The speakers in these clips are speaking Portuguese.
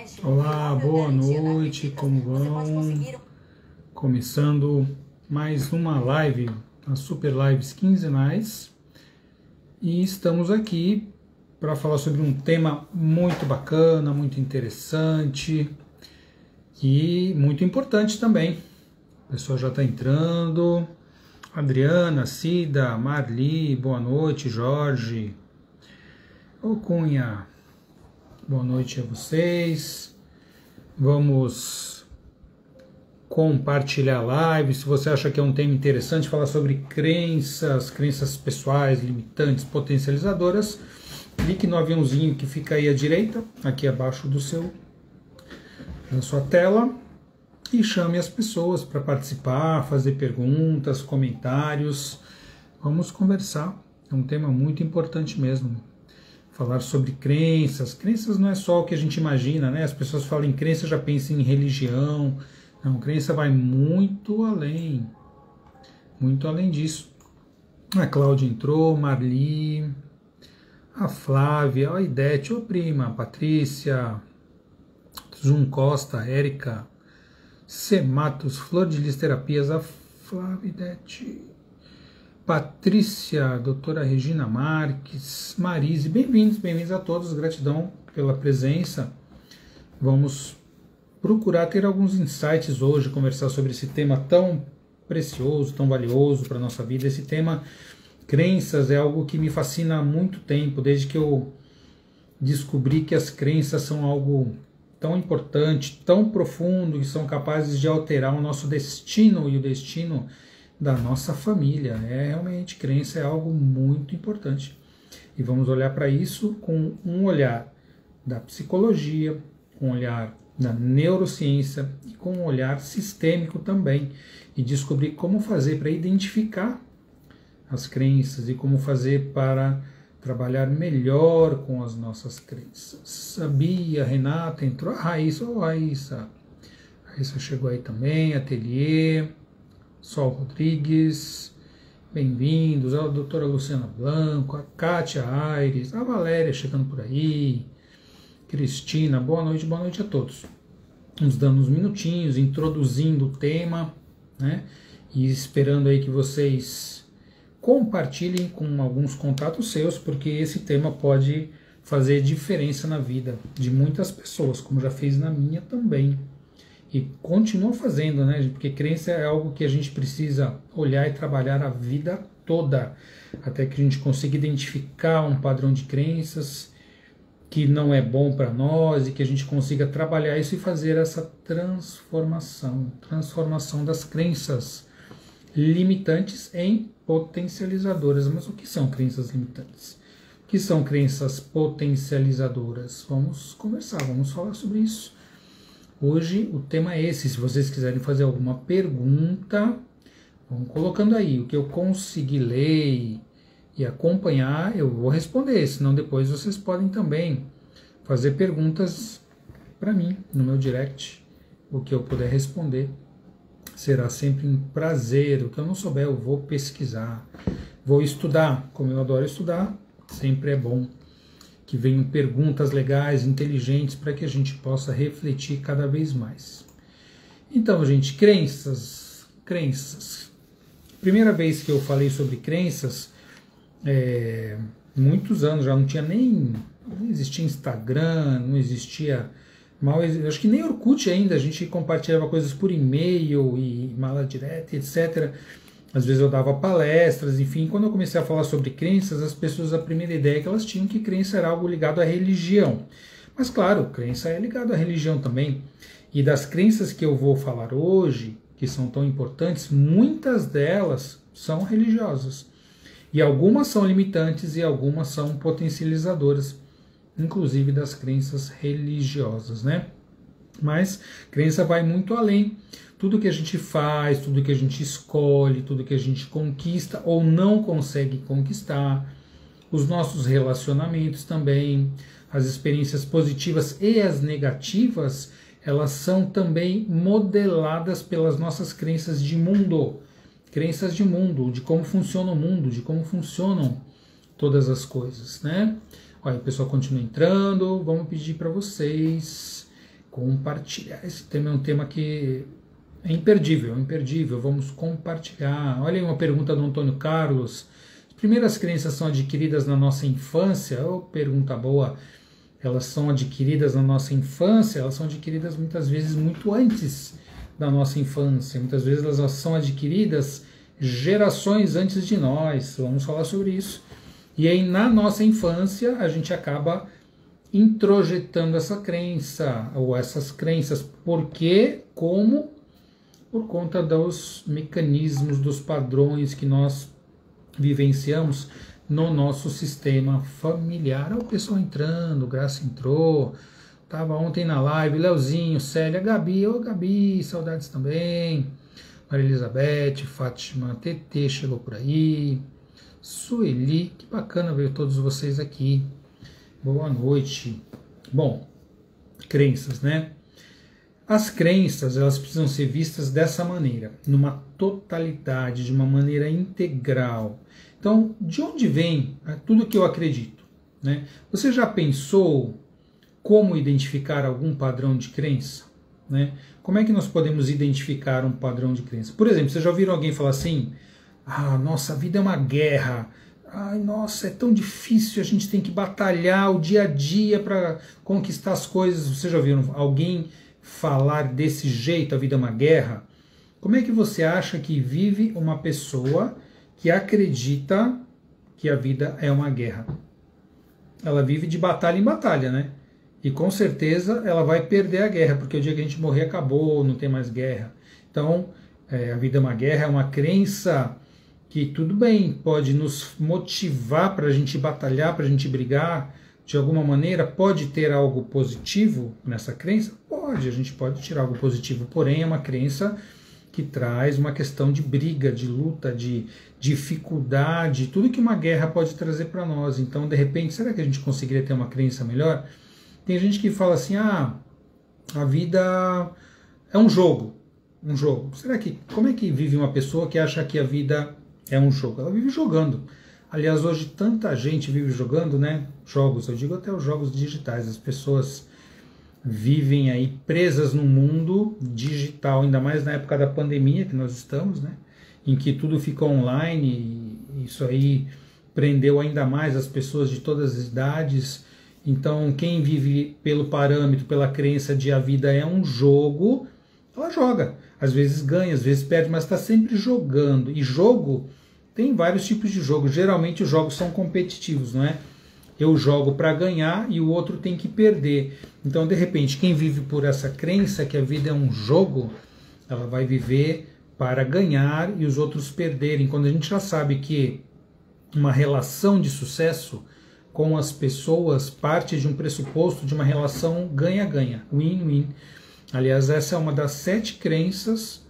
Olá, boa noite, como vão? Começando mais uma live, as Super Lives quinzenais, e estamos aqui para falar sobre um tema muito bacana, muito interessante e muito importante também. O pessoal já está entrando. Adriana, Cida, Marli, boa noite, Jorge, ô Cunha, boa noite a vocês. Vamos compartilhar a live. Se você acha que é um tema interessante, falar sobre crenças pessoais, limitantes, potencializadoras, clique no aviãozinho que fica aí à direita, aqui abaixo da sua tela, e chame as pessoas para participar, fazer perguntas, comentários. Vamos conversar. É um tema muito importante mesmo. Falar sobre crenças. Crenças não é só o que a gente imagina, né? As pessoas falam em crença, já pensam em religião. Não, crença vai muito além disso. A Cláudia entrou, Marli, a Flávia, a Idete, a prima, a Patrícia, Zum Costa, Érica, Sematos, Flor de Lis Terapias, a Flávia, Idete, Patrícia, doutora Regina Marques, Marise, bem-vindos a todos, gratidão pela presença. Vamos procurar ter alguns insights hoje, conversar sobre esse tema tão precioso, tão valioso para a nossa vida. Esse tema, crenças, é algo que me fascina há muito tempo, desde que eu descobri que as crenças são algo tão importante, tão profundo, que são capazes de alterar o nosso destino e o destino da nossa família. Realmente, crença é algo muito importante. E vamos olhar para isso com um olhar da psicologia, com um olhar da neurociência e com um olhar sistêmico também. E descobrir como fazer para identificar as crenças e como fazer para trabalhar melhor com as nossas crenças. Sabia, Renata entrou, a Raíssa, Raíssa. A Raíssa chegou aí também, Ateliê, Sol Rodrigues, bem-vindos, a doutora Luciana Blanco, a Kátia Aires, a Valéria chegando por aí, Cristina, boa noite a todos. Vamos dando uns minutinhos, introduzindo o tema, né? E esperando aí que vocês compartilhem com alguns contatos seus, porque esse tema pode fazer diferença na vida de muitas pessoas, como já fez na minha também. E continua fazendo, né? Porque crença é algo que a gente precisa olhar e trabalhar a vida toda, até que a gente consiga identificar um padrão de crenças que não é bom para nós e que a gente consiga trabalhar isso e fazer essa transformação das crenças limitantes em potencializadoras. Mas o que são crenças limitantes? O que são crenças potencializadoras? Vamos conversar, vamos falar sobre isso. Hoje o tema é esse. Se vocês quiserem fazer alguma pergunta, vão colocando aí. O que eu conseguir ler e acompanhar, eu vou responder. Senão depois vocês podem também fazer perguntas para mim no meu direct. O que eu puder responder será sempre um prazer. O que eu não souber, eu vou pesquisar. Vou estudar. Como eu adoro estudar, sempre é bom que venham perguntas legais, inteligentes, para que a gente possa refletir cada vez mais. Então, gente, crenças. Primeira vez que eu falei sobre crenças, muitos anos, já não existia Instagram, não existia, acho que nem Orkut ainda, a gente compartilhava coisas por e-mail e mala direta, etc. Às vezes eu dava palestras, enfim. Quando eu comecei a falar sobre crenças, as pessoas, a primeira ideia que elas tinham que crença era algo ligado à religião. Mas claro, crença é ligado à religião também. E das crenças que eu vou falar hoje, que são tão importantes, muitas delas são religiosas. E algumas são limitantes e algumas são potencializadoras, inclusive das crenças religiosas, né? Mas crença vai muito além. Tudo que a gente faz, tudo que a gente escolhe, tudo que a gente conquista ou não consegue conquistar, os nossos relacionamentos também, as experiências positivas e as negativas, elas são também modeladas pelas nossas crenças de mundo. Crenças de mundo, de como funciona o mundo, de como funcionam todas as coisas, né? Olha, o pessoal continua entrando, vamos pedir para vocês compartilhar. Esse tema é um tema que é imperdível, é imperdível. Vamos compartilhar. Olha aí uma pergunta do Antônio Carlos. As primeiras crenças são adquiridas na nossa infância? Oh, pergunta boa. Elas são adquiridas na nossa infância, elas são adquiridas muitas vezes muito antes da nossa infância. Muitas vezes elas são adquiridas gerações antes de nós. Vamos falar sobre isso. E aí na nossa infância a gente acaba introjetando essa crença ou essas crenças. Por quê? Como? Por conta dos mecanismos, dos padrões que nós vivenciamos no nosso sistema familiar. Olha o pessoal entrando, Graça entrou, estava ontem na live, Leozinho, Célia, Gabi, ô Gabi, saudades também, Maria Elizabeth, Fátima, TT chegou por aí, Sueli, que bacana ver todos vocês aqui, boa noite. Bom, crenças, né? As crenças, elas precisam ser vistas dessa maneira, numa totalidade, de uma maneira integral. Então, de onde vem tudo que eu acredito? Né? Você já pensou como identificar algum padrão de crença? Né? Como é que nós podemos identificar um padrão de crença? Por exemplo, você já ouviram alguém falar assim, nossa, a vida é uma guerra, ai, nossa, é tão difícil, a gente tem que batalhar o dia a dia para conquistar as coisas. Você já ouviram alguém falar desse jeito, a vida é uma guerra? Como é que você acha que vive uma pessoa que acredita que a vida é uma guerra? Ela vive de batalha em batalha, né? E com certeza ela vai perder a guerra, porque o dia que a gente morrer acabou, não tem mais guerra. Então, a vida é uma guerra, é uma crença que tudo bem, pode nos motivar para a gente batalhar, para a gente brigar, de alguma maneira. Pode ter algo positivo nessa crença? Pode, a gente pode tirar algo positivo, porém é uma crença que traz uma questão de briga, de luta, de dificuldade, tudo que uma guerra pode trazer para nós. Então, de repente, será que a gente conseguiria ter uma crença melhor? Tem gente que fala assim, a vida é um jogo. Um jogo. Como é que vive uma pessoa que acha que a vida é um jogo? Ela vive jogando. Aliás, hoje tanta gente vive jogando, né? Jogos, eu digo até os jogos digitais. As pessoas vivem aí presas no mundo digital, ainda mais na época da pandemia que nós estamos, né? Em que tudo ficou online, e isso aí prendeu ainda mais as pessoas de todas as idades. Então, quem vive pelo parâmetro, pela crença de a vida é um jogo, ela joga. Às vezes ganha, às vezes perde, mas está sempre jogando. E jogo, tem vários tipos de jogo. Geralmente os jogos são competitivos, não é? Eu jogo para ganhar e o outro tem que perder. Então, de repente, quem vive por essa crença que a vida é um jogo, ela vai viver para ganhar e os outros perderem. Quando a gente já sabe que uma relação de sucesso com as pessoas parte de um pressuposto de uma relação ganha-ganha, win-win. Aliás, essa é uma das 7 crenças,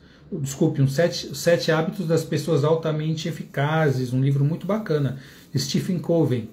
sete hábitos das pessoas altamente eficazes, um livro muito bacana, Stephen Covey.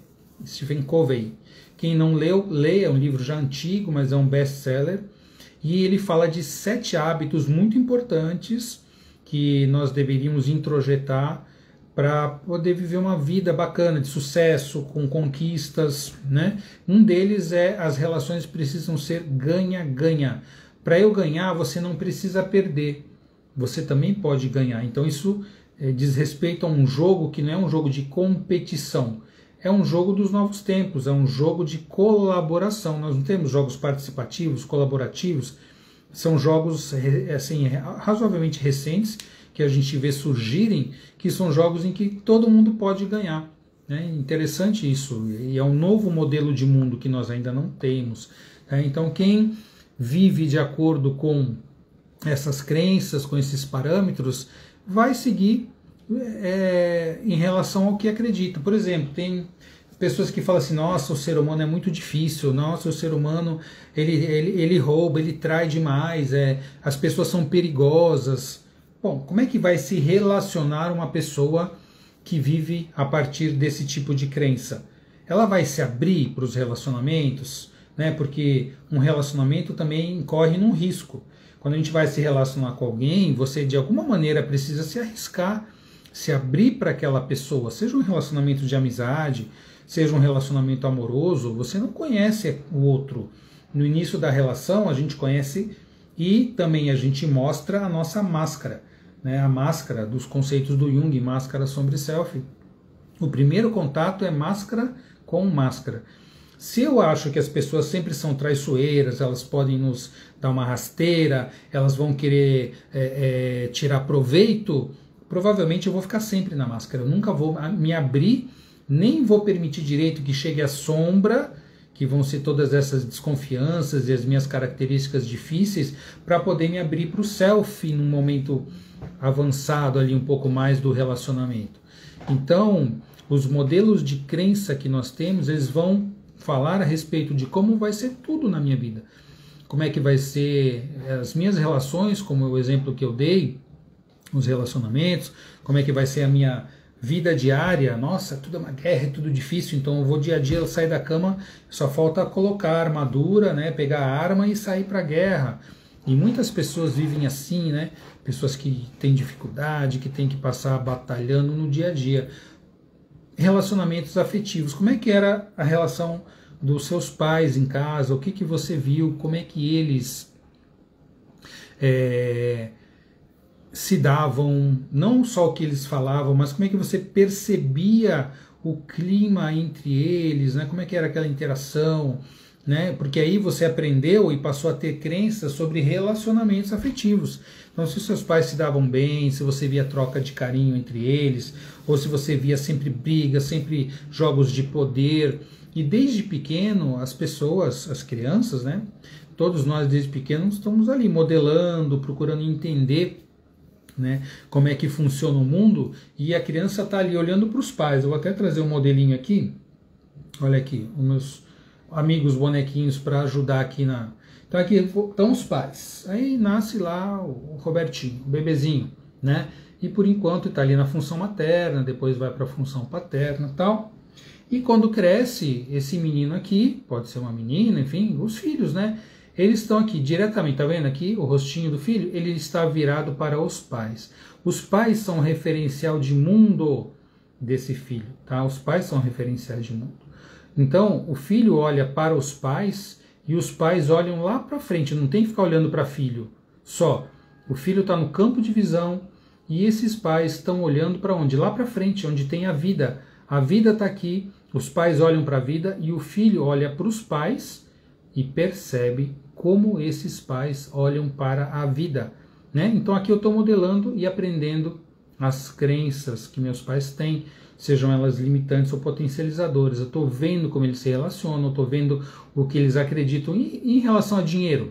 Quem não leu, leia, é um livro já antigo, mas é um best-seller, e ele fala de 7 hábitos muito importantes que nós deveríamos introjetar para poder viver uma vida bacana, de sucesso, com conquistas, né? Um deles é as relações precisam ser ganha-ganha. Para eu ganhar, você não precisa perder, você também pode ganhar. Então isso diz respeito a um jogo que não é um jogo de competição, é um jogo dos novos tempos, é um jogo de colaboração. Nós não temos jogos participativos, colaborativos, são jogos assim, razoavelmente recentes, que a gente vê surgirem, que são jogos em que todo mundo pode ganhar. Né? Interessante isso, e é um novo modelo de mundo que nós ainda não temos. Né? Então quem vive de acordo com essas crenças, com esses parâmetros, vai seguir em relação ao que acredita. Por exemplo, tem pessoas que falam assim, nossa, o ser humano é muito difícil, nossa, o ser humano ele rouba, ele trai demais, as pessoas são perigosas. Bom, como é que vai se relacionar uma pessoa que vive a partir desse tipo de crença? Ela vai se abrir para os relacionamentos, né? Porque um relacionamento também incorre num risco. Quando a gente vai se relacionar com alguém, você de alguma maneira precisa se arriscar, se abrir para aquela pessoa, seja um relacionamento de amizade, seja um relacionamento amoroso, você não conhece o outro, no início da relação a gente conhece e também a gente mostra a nossa máscara, né? A máscara dos conceitos do Jung, máscara, sombra e self. O primeiro contato é máscara com máscara. Se eu acho que as pessoas sempre são traiçoeiras, elas podem nos dar uma rasteira, elas vão querer tirar proveito, provavelmente eu vou ficar sempre na máscara. Eu nunca vou me abrir, nem vou permitir direito que chegue a sombra, que vão ser todas essas desconfianças e as minhas características difíceis, para poder me abrir para o self num momento avançado ali um pouco mais do relacionamento. Então, os modelos de crença que nós temos, eles vão falar a respeito de como vai ser tudo na minha vida. Como é que vai ser as minhas relações, como o exemplo que eu dei, os relacionamentos, como é que vai ser a minha vida diária. Nossa, tudo é uma guerra, é tudo difícil, então eu vou dia a dia, eu saio da cama, só falta colocar a armadura, né, pegar a arma e sair para a guerra. E muitas pessoas vivem assim, né? Pessoas que têm dificuldade, que têm que passar batalhando no dia a dia. Relacionamentos afetivos. Como é que era a relação dos seus pais em casa? O que que você viu? Como é que eles se davam? Não só o que eles falavam, mas como é que você percebia o clima entre eles, né? Como é que era aquela interação, né? Porque aí você aprendeu e passou a ter crenças sobre relacionamentos afetivos. Então, se seus pais se davam bem, se você via troca de carinho entre eles, ou se você via sempre brigas, sempre jogos de poder. E desde pequeno, as pessoas, as crianças, né? Todos nós desde pequenos estamos ali modelando, procurando entender, né, como é que funciona o mundo, e a criança está ali olhando para os pais. Eu vou até trazer um modelinho aqui. Olha aqui, os meus amigos bonequinhos para ajudar aqui na... Então aqui estão os pais. Aí nasce lá o Robertinho, o bebezinho, né? E por enquanto está ali na função materna, depois vai para a função paterna e tal. E quando cresce, esse menino aqui, pode ser uma menina, enfim, os filhos, né? Eles estão aqui diretamente, tá vendo aqui o rostinho do filho? Ele está virado para os pais. Os pais são referencial de mundo desse filho, tá? Os pais são referenciais de mundo. Então, o filho olha para os pais e os pais olham lá para frente, não tem que ficar olhando para filho só. O filho está no campo de visão e esses pais estão olhando para onde? Lá para frente, onde tem a vida. A vida está aqui, os pais olham para a vida e o filho olha para os pais e percebe como esses pais olham para a vida, né? Então aqui eu estou modelando e aprendendo as crenças que meus pais têm, sejam elas limitantes ou potencializadoras. Eu estou vendo como eles se relacionam, eu estou vendo o que eles acreditam em relação a dinheiro.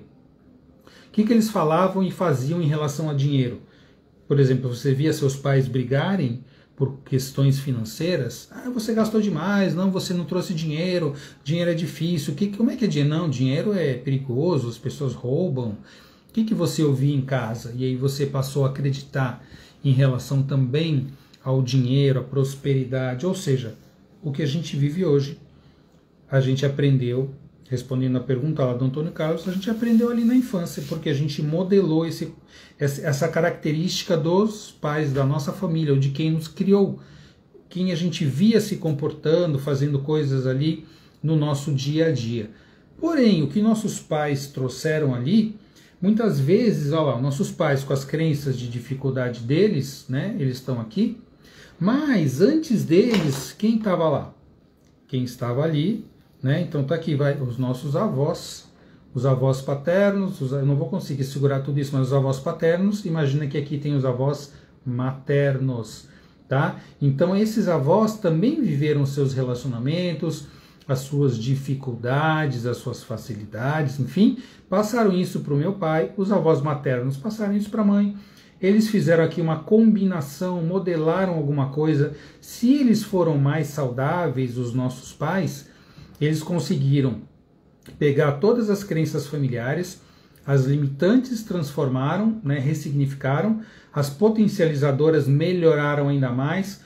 O que eles falavam e faziam em relação a dinheiro? Por exemplo, você via seus pais brigarem por questões financeiras. Ah, você gastou demais, não, você não trouxe dinheiro, dinheiro é difícil. Como é que é dinheiro? Não, dinheiro é perigoso, as pessoas roubam. O que você ouvia em casa? E aí você passou a acreditar em relação também ao dinheiro, à prosperidade, ou seja, o que a gente vive hoje. A gente aprendeu, respondendo a pergunta lá do Antônio Carlos, a gente aprendeu ali na infância, porque a gente modelou essa característica dos pais da nossa família, ou de quem nos criou, quem a gente via se comportando, fazendo coisas ali no nosso dia a dia. Porém, o que nossos pais trouxeram ali, muitas vezes, olha lá, nossos pais com as crenças de dificuldade deles, né, eles estão aqui, mas antes deles, quem estava lá? Quem estava ali, né? Então tá aqui, vai os nossos avós, os avós paternos, eu não vou conseguir segurar tudo isso, mas os avós paternos, imagina que aqui tem os avós maternos, tá? Então esses avós também viveram seus relacionamentos, as suas dificuldades, as suas facilidades, enfim, passaram isso para o meu pai, os avós maternos passaram isso para a mãe. Eles fizeram aqui uma combinação, modelaram alguma coisa. Se eles foram mais saudáveis, os nossos pais, eles conseguiram pegar todas as crenças familiares, as limitantes transformaram, né, ressignificaram, as potencializadoras melhoraram ainda mais,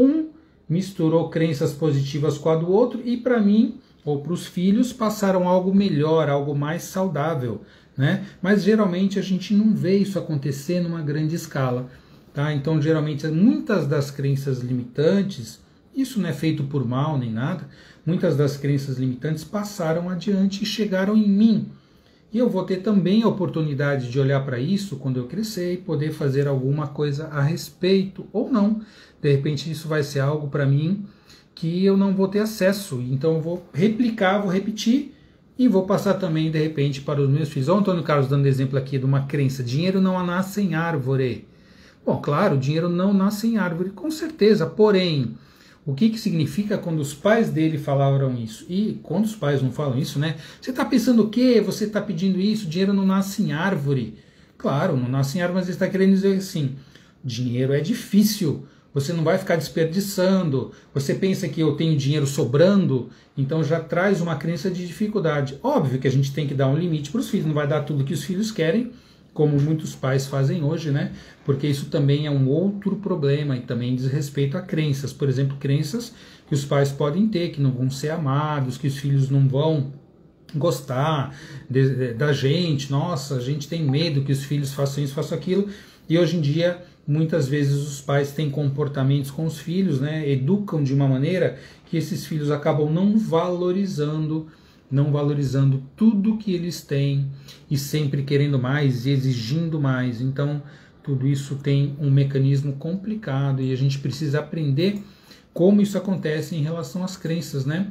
misturou crenças positivas com a do outro e para mim, ou para os filhos, passaram algo melhor, algo mais saudável, né? Mas geralmente a gente não vê isso acontecer numa grande escala, tá? Então geralmente muitas das crenças limitantes Isso não é feito por mal nem nada. Muitas das crenças limitantes passaram adiante e chegaram em mim. E eu vou ter também a oportunidade de olhar para isso quando eu crescer e poder fazer alguma coisa a respeito, ou não. De repente isso vai ser algo para mim que eu não vou ter acesso. Então eu vou replicar, vou repetir e vou passar também, de repente, para os meus filhos. Olha o Antônio Carlos dando exemplo aqui de uma crença. Dinheiro não nasce em árvore. Bom, claro, dinheiro não nasce em árvore, com certeza. Porém, o que significa quando os pais dele falaram isso? E quando os pais não falam isso, né? Você está pensando o quê? Você está pedindo isso? Dinheiro não nasce em árvore. Claro, não nasce em árvore, mas ele está querendo dizer assim, dinheiro é difícil. Você não vai ficar desperdiçando. Você pensa que eu tenho dinheiro sobrando, então já traz uma crença de dificuldade. Óbvio que a gente tem que dar um limite para os filhos, não vai dar tudo que os filhos querem, como muitos pais fazem hoje, né? Porque isso também é um outro problema e também diz respeito a crenças. Por exemplo, crenças que os pais podem ter, que não vão ser amados, que os filhos não vão gostar da gente. Nossa, a gente tem medo que os filhos façam isso, façam aquilo. E hoje em dia, muitas vezes os pais têm comportamentos com os filhos, né? Educam de uma maneira que esses filhos acabam não valorizando tudo que eles têm e sempre querendo mais e exigindo mais. Então, tudo isso tem um mecanismo complicado e a gente precisa aprender como isso acontece em relação às crenças, né?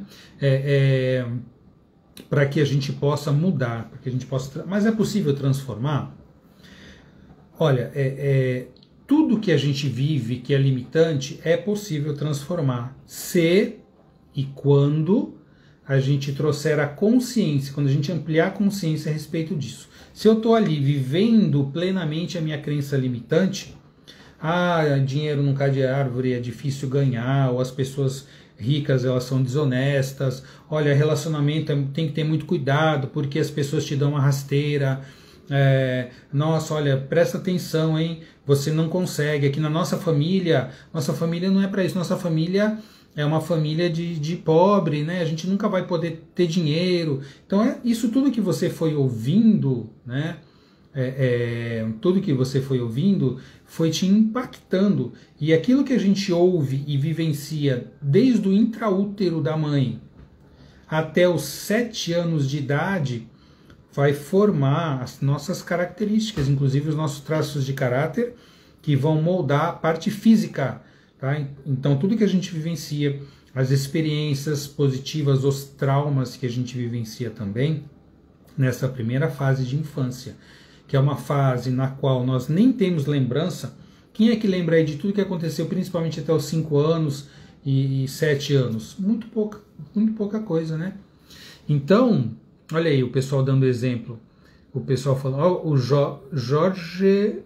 Para que a gente possa mudar, para que a gente possa. Mas é possível transformar? Olha, tudo que a gente vive que é limitante é possível transformar, se e quando a gente trouxer a consciência, quando a gente ampliar a consciência a respeito disso. Se eu estou ali vivendo plenamente a minha crença limitante, dinheiro não cai de árvore, é difícil ganhar, ou as pessoas ricas elas são desonestas, olha, relacionamento tem que ter muito cuidado, porque as pessoas te dão uma rasteira, nossa, olha, presta atenção, hein, você não consegue, aqui na nossa família não é para isso, nossa família é uma família de pobre, né? A gente nunca vai poder ter dinheiro. Então, isso tudo que você foi ouvindo, né? Tudo que você foi ouvindo foi te impactando. E aquilo que a gente ouve e vivencia desde o intraútero da mãe até os 7 anos de idade vai formar as nossas características, inclusive os nossos traços de caráter, que vão moldar a parte física. Tá? Então, tudo que a gente vivencia, as experiências positivas, os traumas que a gente vivencia também, nessa primeira fase de infância, que é uma fase na qual nós nem temos lembrança. Quem é que lembra aí de tudo que aconteceu, principalmente até os 5 anos e 7 anos? Muito pouca coisa, né? Então, olha aí o pessoal dando exemplo. O pessoal falando, o Jorge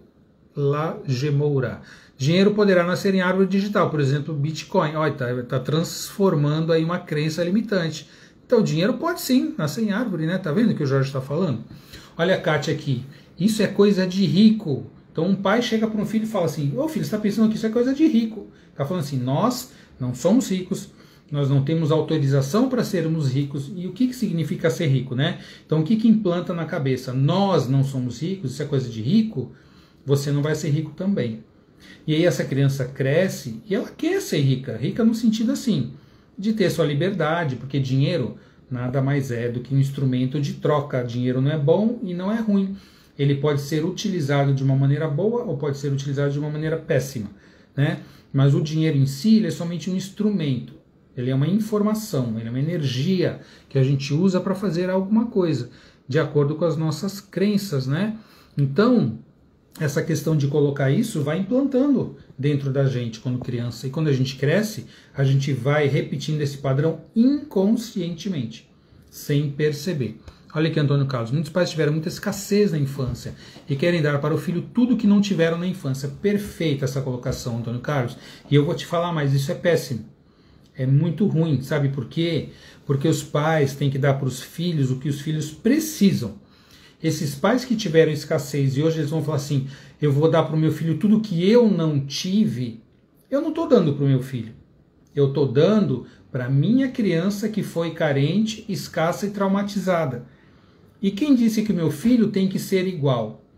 Lagemoura. Dinheiro poderá nascer em árvore digital, por exemplo, Bitcoin. Olha, tá transformando aí uma crença limitante. Então, o dinheiro pode sim nascer em árvore, né? Tá vendo o que o Jorge está falando? Olha a Kátia aqui. Isso é coisa de rico. Então, um pai chega para um filho e fala assim: ô filho, você está pensando que isso é coisa de rico? Está falando assim: nós não somos ricos, nós não temos autorização para sermos ricos. E o que significa ser rico, né? Então, o que implanta na cabeça? Nós não somos ricos, isso é coisa de rico, você não vai ser rico também. E aí essa criança cresce e ela quer ser rica, rica no sentido assim, de ter sua liberdade, porque dinheiro nada mais é do que um instrumento de troca. Dinheiro não é bom e não é ruim. Ele pode ser utilizado de uma maneira boa ou pode ser utilizado de uma maneira péssima, né? Mas o dinheiro em si ele é somente um instrumento. Ele é uma informação, ele é uma energia que a gente usa para fazer alguma coisa, de acordo com as nossas crenças, né? Então, essa questão de colocar isso vai implantando dentro da gente quando criança. E quando a gente cresce, a gente vai repetindo esse padrão inconscientemente, sem perceber. Olha aqui, Antônio Carlos. Muitos pais tiveram muita escassez na infância e querem dar para o filho tudo que não tiveram na infância. Perfeita essa colocação, Antônio Carlos. E eu vou te falar mais, isso é péssimo. É muito ruim. Sabe por quê? Porque os pais têm que dar para os filhos o que os filhos precisam. Esses pais que tiveram escassez e hoje eles vão falar assim, eu vou dar para o meu filho tudo que eu não tive, eu não estou dando para o meu filho. Eu estou dando para a minha criança que foi carente, escassa e traumatizada. E quem disse que o meu filho tem que ser igual?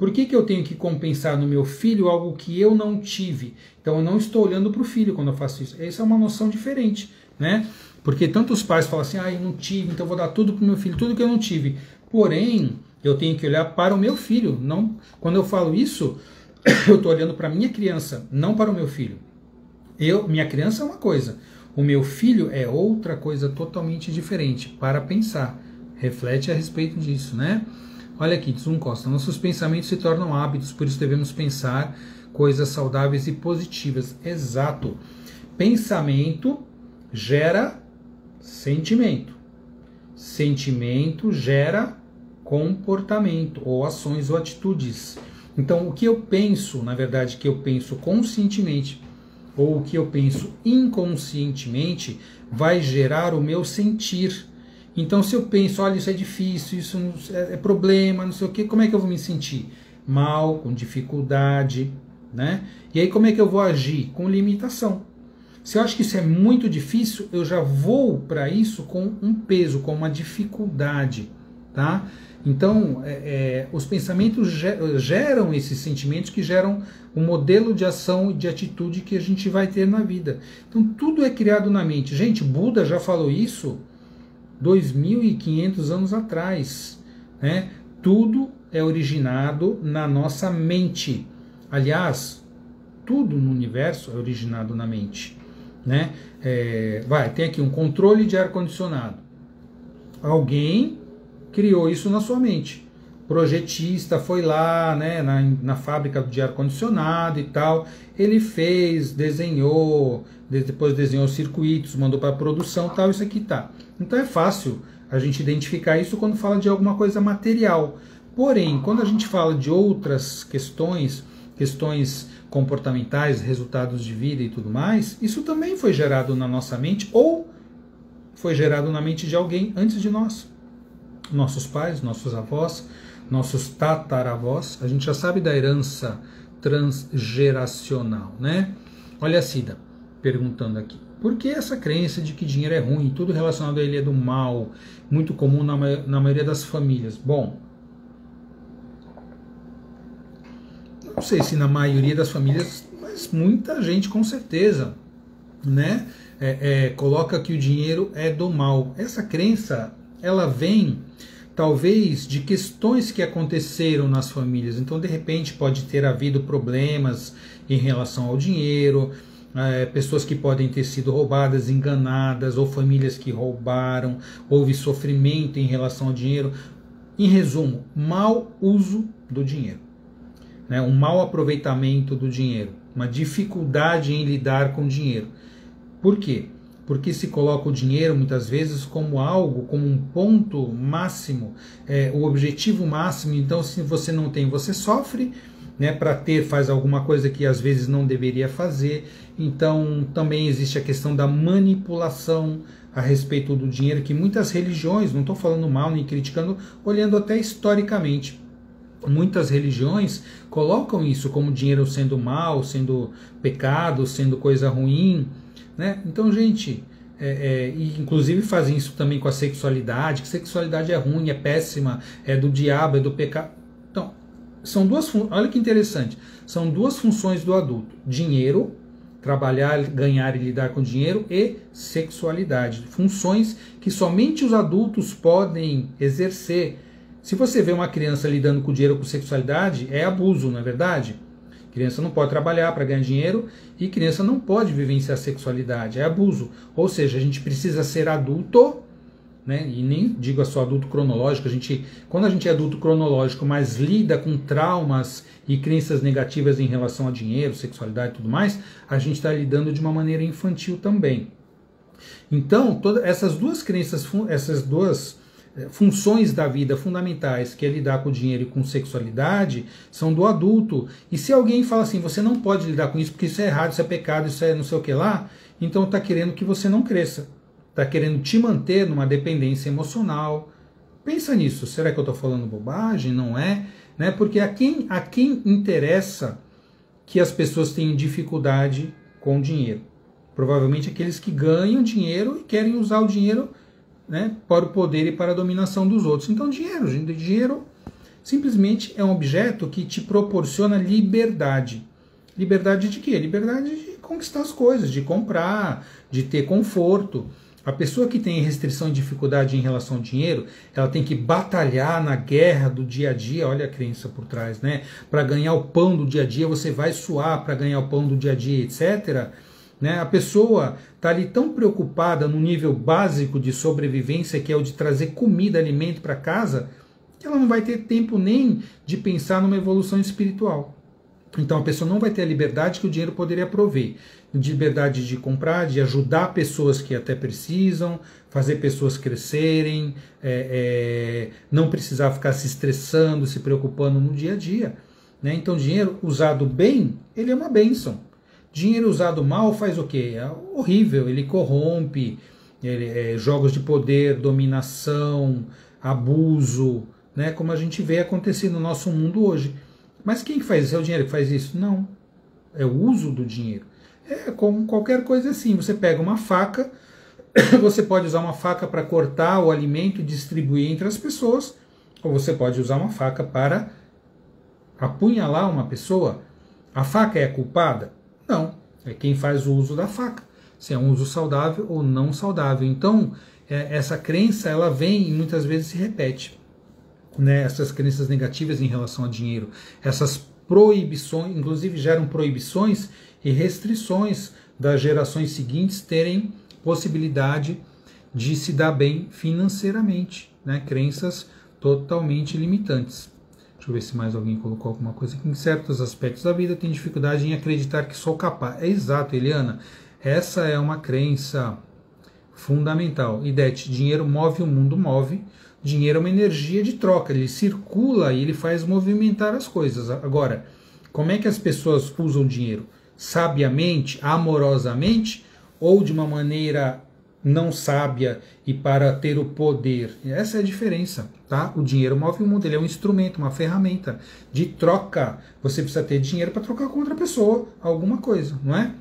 Por que eu tenho que compensar no meu filho algo que eu não tive? Então eu não estou olhando para o filho quando eu faço isso. Essa é uma noção diferente, né? Porque tantos pais falam assim, eu não tive, então eu vou dar tudo para o meu filho, tudo que eu não tive. Porém, eu tenho que olhar para o meu filho. Não, quando eu falo isso, eu estou olhando para a minha criança, não para o meu filho. Minha criança é uma coisa, o meu filho é outra coisa totalmente diferente. Para pensar, reflete a respeito disso, né? Olha aqui, diz um Costa, nossos pensamentos se tornam hábitos, por isso devemos pensar coisas saudáveis e positivas. Exato. Pensamento gera sentimento. Sentimento gera comportamento, ou ações ou atitudes. Então, o que eu penso, na verdade, que eu penso conscientemente, ou o que eu penso inconscientemente, vai gerar o meu sentir. Então, se eu penso, olha, isso é difícil, isso é problema, não sei o quê, como é que eu vou me sentir? Mal, com dificuldade, né? E aí, como é que eu vou agir? Com limitação. Se eu acho que isso é muito difícil, eu já vou para isso com um peso, com uma dificuldade, tá? Então, os pensamentos geram esses sentimentos que geram o modelo de ação e de atitude que a gente vai ter na vida. Então, tudo é criado na mente. Gente, Buda já falou isso 2.500 anos atrás, né? Tudo é originado na nossa mente. Aliás, tudo no universo é originado na mente, né? Tem aqui um controle de ar-condicionado. Alguém criou isso na sua mente. Projetista foi lá, né, na fábrica de ar-condicionado e tal. Ele fez, desenhou, depois desenhou circuitos, mandou para produção, tal, isso aqui tá. Então é fácil a gente identificar isso quando fala de alguma coisa material. Porém, quando a gente fala de outras questões comportamentais, resultados de vida e tudo mais, isso também foi gerado na nossa mente ou foi gerado na mente de alguém antes de nós. Nossos pais, nossos avós, nossos tataravós, a gente já sabe da herança transgeracional, né? Olha a Cida perguntando aqui. Por que essa crença de que dinheiro é ruim, tudo relacionado a ele é do mal, muito comum na maioria das famílias? Bom, não sei se na maioria das famílias, mas muita gente com certeza, né? Coloca que o dinheiro é do mal. Essa crença, ela vem talvez de questões que aconteceram nas famílias. Então, de repente, pode ter havido problemas em relação ao dinheiro, pessoas que podem ter sido roubadas, enganadas, ou famílias que roubaram, houve sofrimento em relação ao dinheiro. Em resumo, mau uso do dinheiro, né? Um mau aproveitamento do dinheiro, uma dificuldade em lidar com o dinheiro. Por quê? Porque se coloca o dinheiro muitas vezes como algo, como um ponto máximo, o objetivo máximo. Então, se você não tem, você sofre, né? Para ter, faz alguma coisa que às vezes não deveria fazer. Então, também existe a questão da manipulação a respeito do dinheiro, que muitas religiões, não estou falando mal nem criticando, olhando até historicamente, muitas religiões colocam isso como dinheiro sendo mal, sendo pecado, sendo coisa ruim, né? Então, gente, e inclusive fazem isso também com a sexualidade, que sexualidade é ruim, é péssima, é do diabo, é do pecado. Então, são olha que interessante, são duas funções do adulto: dinheiro, trabalhar, ganhar e lidar com dinheiro, e sexualidade. Funções que somente os adultos podem exercer. Se você vê uma criança lidando com dinheiro, com sexualidade, é abuso, não é verdade? Criança não pode trabalhar para ganhar dinheiro e criança não pode vivenciar a sexualidade, é abuso. Ou seja, a gente precisa ser adulto, né? E nem digo só adulto cronológico, quando a gente é adulto cronológico, mas lida com traumas e crenças negativas em relação a dinheiro, sexualidade e tudo mais, a gente está lidando de uma maneira infantil também. Então, todas essas duas crenças, essas duas funções da vida fundamentais, que é lidar com dinheiro e com sexualidade, são do adulto. E se alguém fala assim, você não pode lidar com isso porque isso é errado, isso é pecado, isso é não sei o que lá, então está querendo que você não cresça, está querendo te manter numa dependência emocional. Pensa nisso, será que eu estou falando bobagem? Não é? Né? Porque a quem interessa que as pessoas tenham dificuldade com dinheiro? Provavelmente aqueles que ganham dinheiro e querem usar o dinheiro, né, para o poder e para a dominação dos outros. Então, dinheiro Simplesmente é um objeto que te proporciona liberdade. Liberdade de quê? Liberdade de conquistar as coisas, de comprar, de ter conforto. A pessoa que tem restrição e dificuldade em relação ao dinheiro, ela tem que batalhar na guerra do dia a dia, olha a crença por trás, né? Para ganhar o pão do dia a dia, você vai suar para ganhar o pão do dia a dia, etc. Né? A pessoa está ali tão preocupada no nível básico de sobrevivência, que é o de trazer comida, alimento para casa, que ela não vai ter tempo nem de pensar numa evolução espiritual. Então a pessoa não vai ter a liberdade que o dinheiro poderia prover. De liberdade de comprar, de ajudar pessoas que até precisam, fazer pessoas crescerem, não precisar ficar se estressando, se preocupando no dia a dia. Né? Então dinheiro usado bem, ele é uma bênção. Dinheiro usado mal faz o quê? É horrível, ele corrompe, jogos de poder, dominação, abuso, né? Como a gente vê acontecer no nosso mundo hoje. Mas quem que faz isso? É o dinheiro que faz isso? Não. É o uso do dinheiro. É como qualquer coisa assim. Você pega uma faca, você pode usar uma faca para cortar o alimento e distribuir entre as pessoas, ou você pode usar uma faca para apunhalar uma pessoa. A faca é a culpada? Não. É quem faz o uso da faca. Se é um uso saudável ou não saudável. Então, essa crença, ela vem e muitas vezes se repete. Né, essas crenças negativas em relação ao dinheiro, essas proibições, inclusive geram proibições e restrições das gerações seguintes terem possibilidade de se dar bem financeiramente, né, crenças totalmente limitantes. Deixa eu ver se mais alguém colocou alguma coisa aqui. Em certos aspectos da vida tem dificuldade em acreditar que sou capaz. É exato, Eliana, essa é uma crença fundamental. Idete, dinheiro move, o mundo move. Dinheiro é uma energia de troca, ele circula e ele faz movimentar as coisas. Agora, como é que as pessoas usam dinheiro? Sabiamente, amorosamente, ou de uma maneira não sábia e para ter o poder? Essa é a diferença, tá? O dinheiro move o mundo, ele é um instrumento, uma ferramenta de troca. Você precisa ter dinheiro para trocar com outra pessoa alguma coisa, não é?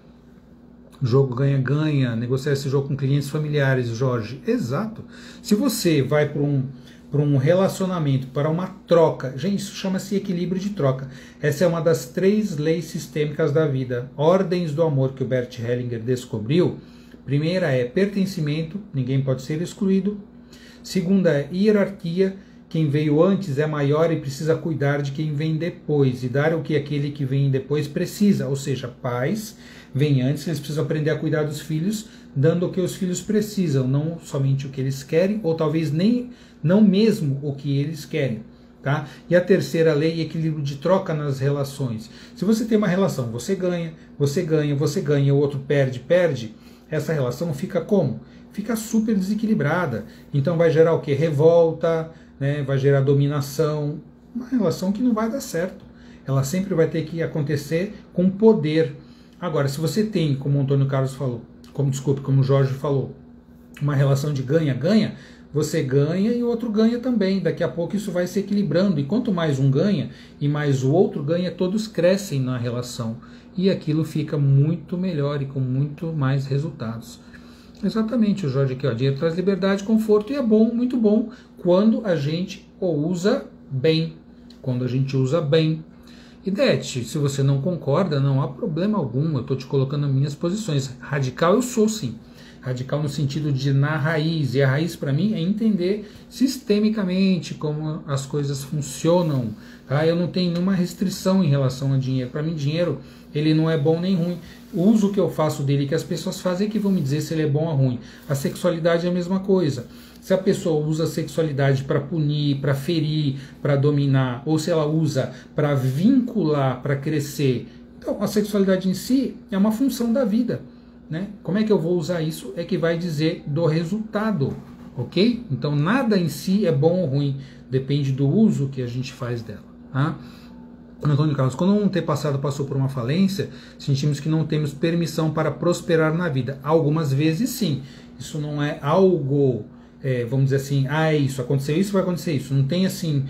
Jogo ganha-ganha, negociar esse jogo com clientes familiares, Jorge. Exato. Se você vai para um relacionamento, para uma troca, gente, isso chama-se equilíbrio de troca. Essa é uma das 3 leis sistêmicas da vida, ordens do amor que o Bert Hellinger descobriu. Primeira é pertencimento, ninguém pode ser excluído. Segunda é hierarquia, quem veio antes é maior e precisa cuidar de quem vem depois e dar o que aquele que vem depois precisa, ou seja, pais vêm antes, eles precisam aprender a cuidar dos filhos, dando o que os filhos precisam, não somente o que eles querem, ou talvez não mesmo o que eles querem. Tá? E a terceira lei é equilíbrio de troca nas relações. Se você tem uma relação, você ganha, você ganha, você ganha, o outro perde, perde, essa relação fica como? Fica super desequilibrada. Então vai gerar o quê? Revolta, né? Vai gerar dominação, uma relação que não vai dar certo. Ela sempre vai ter que acontecer com poder. Agora, se você tem, como o Antônio Carlos falou, como o Jorge falou, uma relação de ganha-ganha, você ganha e o outro ganha também. Daqui a pouco isso vai se equilibrando. E quanto mais um ganha e mais o outro ganha, todos crescem na relação. E aquilo fica muito melhor e com muito mais resultados. Exatamente, o Jorge aqui, ó, dinheiro traz liberdade, conforto e é bom, muito bom, quando a gente o usa bem. Quando a gente usa bem. Idete, se você não concorda, não há problema algum, eu estou te colocando as minhas posições. Radical eu sou sim. Radical no sentido de na raiz. E a raiz para mim é entender sistemicamente como as coisas funcionam. Tá? Eu não tenho nenhuma restrição em relação a dinheiro. Para mim, dinheiro ele não é bom nem ruim. O uso que eu faço dele, que as pessoas fazem, é que vão me dizer se ele é bom ou ruim. A sexualidade é a mesma coisa. Se a pessoa usa a sexualidade para punir, para ferir, para dominar, ou se ela usa para vincular, para crescer, então a sexualidade em si é uma função da vida. Né? Como é que eu vou usar isso? É que vai dizer do resultado, ok? Então nada em si é bom ou ruim, depende do uso que a gente faz dela. Tá? Antônio Carlos, quando um antepassado passou por uma falência, sentimos que não temos permissão para prosperar na vida. Algumas vezes sim, isso não é algo... vamos dizer assim, isso, aconteceu isso, vai acontecer isso. Não tem assim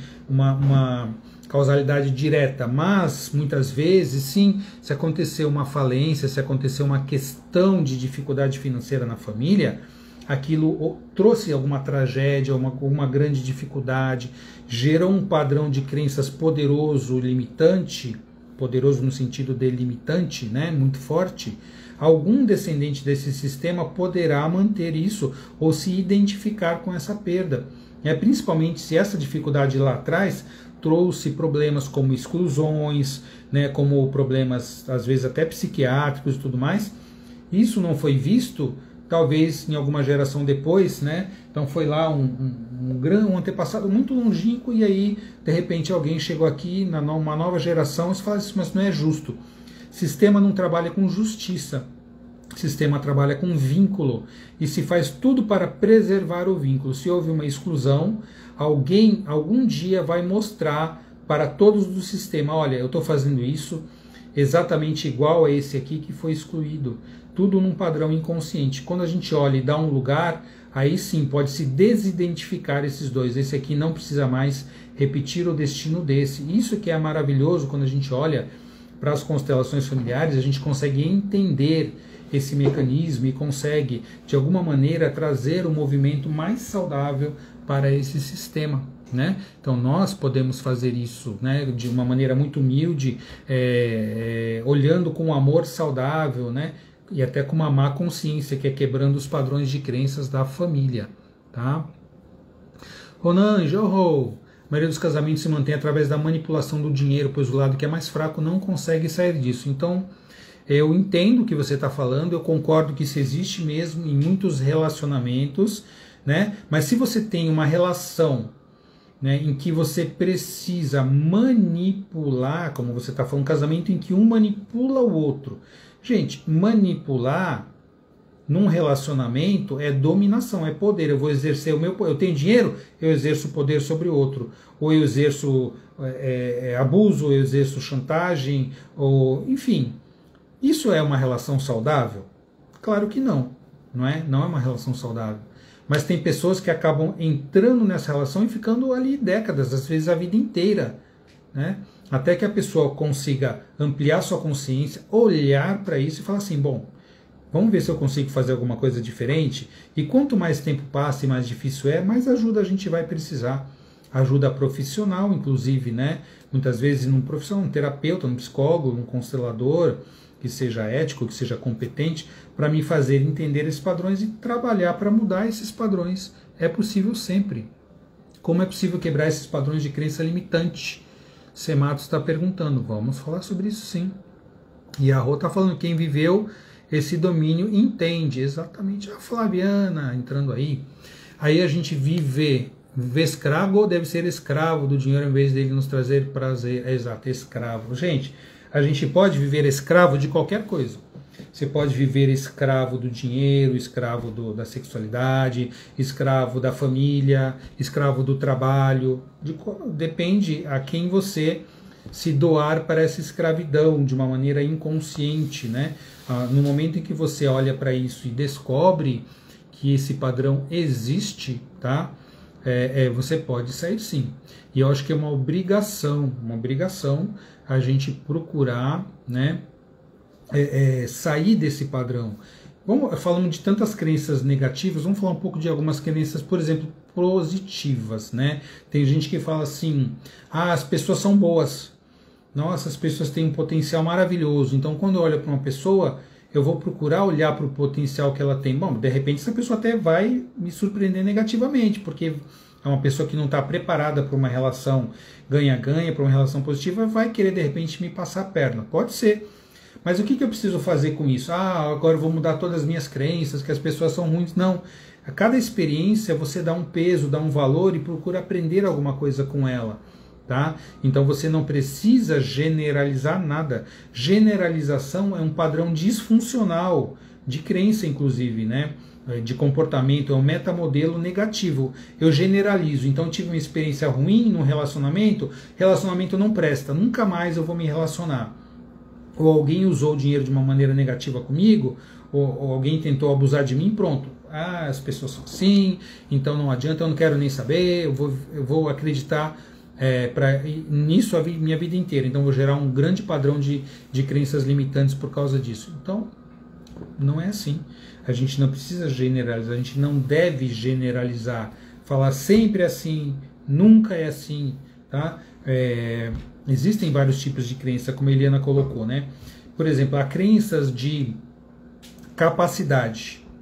uma causalidade direta, mas muitas vezes sim, se acontecer uma falência, se acontecer uma questão de dificuldade financeira na família, aquilo trouxe alguma tragédia, uma grande dificuldade, gerou um padrão de crenças poderoso, limitante, poderoso no sentido de limitante, né, muito forte, algum descendente desse sistema poderá manter isso ou se identificar com essa perda. Principalmente se essa dificuldade lá atrás trouxe problemas como exclusões, né, como problemas às vezes até psiquiátricos e tudo mais. Isso não foi visto, talvez em alguma geração depois, né? Então foi lá um antepassado muito longínquo e aí de repente alguém chegou aqui numa nova geração e fala assim, mas não é justo. Sistema não trabalha com justiça. Sistema trabalha com vínculo e se faz tudo para preservar o vínculo. Se houve uma exclusão, alguém algum dia vai mostrar para todos do sistema, olha, eu estou fazendo isso exatamente igual a esse aqui que foi excluído. Tudo num padrão inconsciente. Quando a gente olha e dá um lugar, aí sim pode se desidentificar esses dois. Esse aqui não precisa mais repetir o destino desse. Isso que é maravilhoso quando a gente olha para as constelações familiares, a gente consegue entender esse mecanismo e consegue, de alguma maneira, trazer um movimento mais saudável para esse sistema. Né? Então nós podemos fazer isso, né, de uma maneira muito humilde, olhando com um amor saudável, né, e até com uma má consciência, que é quebrando os padrões de crenças da família. Tá? Ronan, Jorro, a maioria dos casamentos se mantém através da manipulação do dinheiro, pois o lado que é mais fraco não consegue sair disso. Então, eu entendo o que você está falando, eu concordo que isso existe mesmo em muitos relacionamentos, né? Mas se você tem uma relação, né, em que você precisa manipular, como você está falando, um casamento em que um manipula o outro. Gente, manipular num relacionamento é dominação, é poder. Eu vou exercer o meu poder. Eu tenho dinheiro, eu exerço poder sobre o outro. Ou eu exerço abuso, ou eu exerço chantagem, ou enfim. Isso é uma relação saudável? Claro que não, não é? Não é uma relação saudável. Mas tem pessoas que acabam entrando nessa relação e ficando ali décadas, às vezes a vida inteira, né? Até que a pessoa consiga ampliar sua consciência, olhar para isso e falar assim, bom, vamos ver se eu consigo fazer alguma coisa diferente. E quanto mais tempo passa e mais difícil mais ajuda a gente vai precisar. Ajuda profissional, inclusive, né? Muitas vezes num profissional, um terapeuta, um psicólogo, um constelador, que seja ético, que seja competente, para me fazer entender esses padrões e trabalhar para mudar esses padrões. É possível sempre. Como é possível quebrar esses padrões de crença limitante? Semato está perguntando. Vamos falar sobre isso sim. E a Rô está falando, quem viveu esse domínio entende. Exatamente. A Flaviana entrando aí. Aí a gente viver escravo ou deve ser escravo do dinheiro em vez dele nos trazer prazer? Exato, escravo. Gente, a gente pode viver escravo de qualquer coisa. Você pode viver escravo do dinheiro, escravo da sexualidade, escravo da família, escravo do trabalho. Depende a quem você se doar para essa escravidão de uma maneira inconsciente, né? No momento em que você olha para isso e descobre que esse padrão existe, tá? Você pode sair sim. E eu acho que é uma obrigação a gente procurar, né, sair desse padrão. Falando de tantas crenças negativas, vamos falar um pouco de algumas crenças, por exemplo, positivas, né? Tem gente que fala assim, as pessoas são boas. Nossa, as pessoas têm um potencial maravilhoso. Então, quando eu olho para uma pessoa, eu vou procurar olhar para o potencial que ela tem. Bom, de repente essa pessoa até vai me surpreender negativamente, porque é uma pessoa que não está preparada para uma relação ganha-ganha, para uma relação positiva, vai querer de repente me passar a perna. Pode ser. Mas o que eu preciso fazer com isso? Agora eu vou mudar todas as minhas crenças, que as pessoas são ruins. Não. A cada experiência você dá um peso, dá um valor e procura aprender alguma coisa com ela. Tá? Então você não precisa generalizar nada. Generalização é um padrão disfuncional, de crença inclusive, né? De comportamento, é um metamodelo negativo. Eu generalizo, então eu tive uma experiência ruim no relacionamento não presta, nunca mais eu vou me relacionar. Ou alguém usou o dinheiro de uma maneira negativa comigo, ou alguém tentou abusar de mim, pronto. As pessoas são assim, então não adianta, eu não quero nem saber, eu vou acreditar nisso minha vida inteira. Então vou gerar um grande padrão de crenças limitantes por causa disso. Então, básico. Não é assim. A gente não precisa generalizar, a gente não deve generalizar. Falar sempre assim, nunca é assim, tá? Existem vários tipos de crença, como a Eliana colocou, né? Por exemplo, há crenças de capacidade.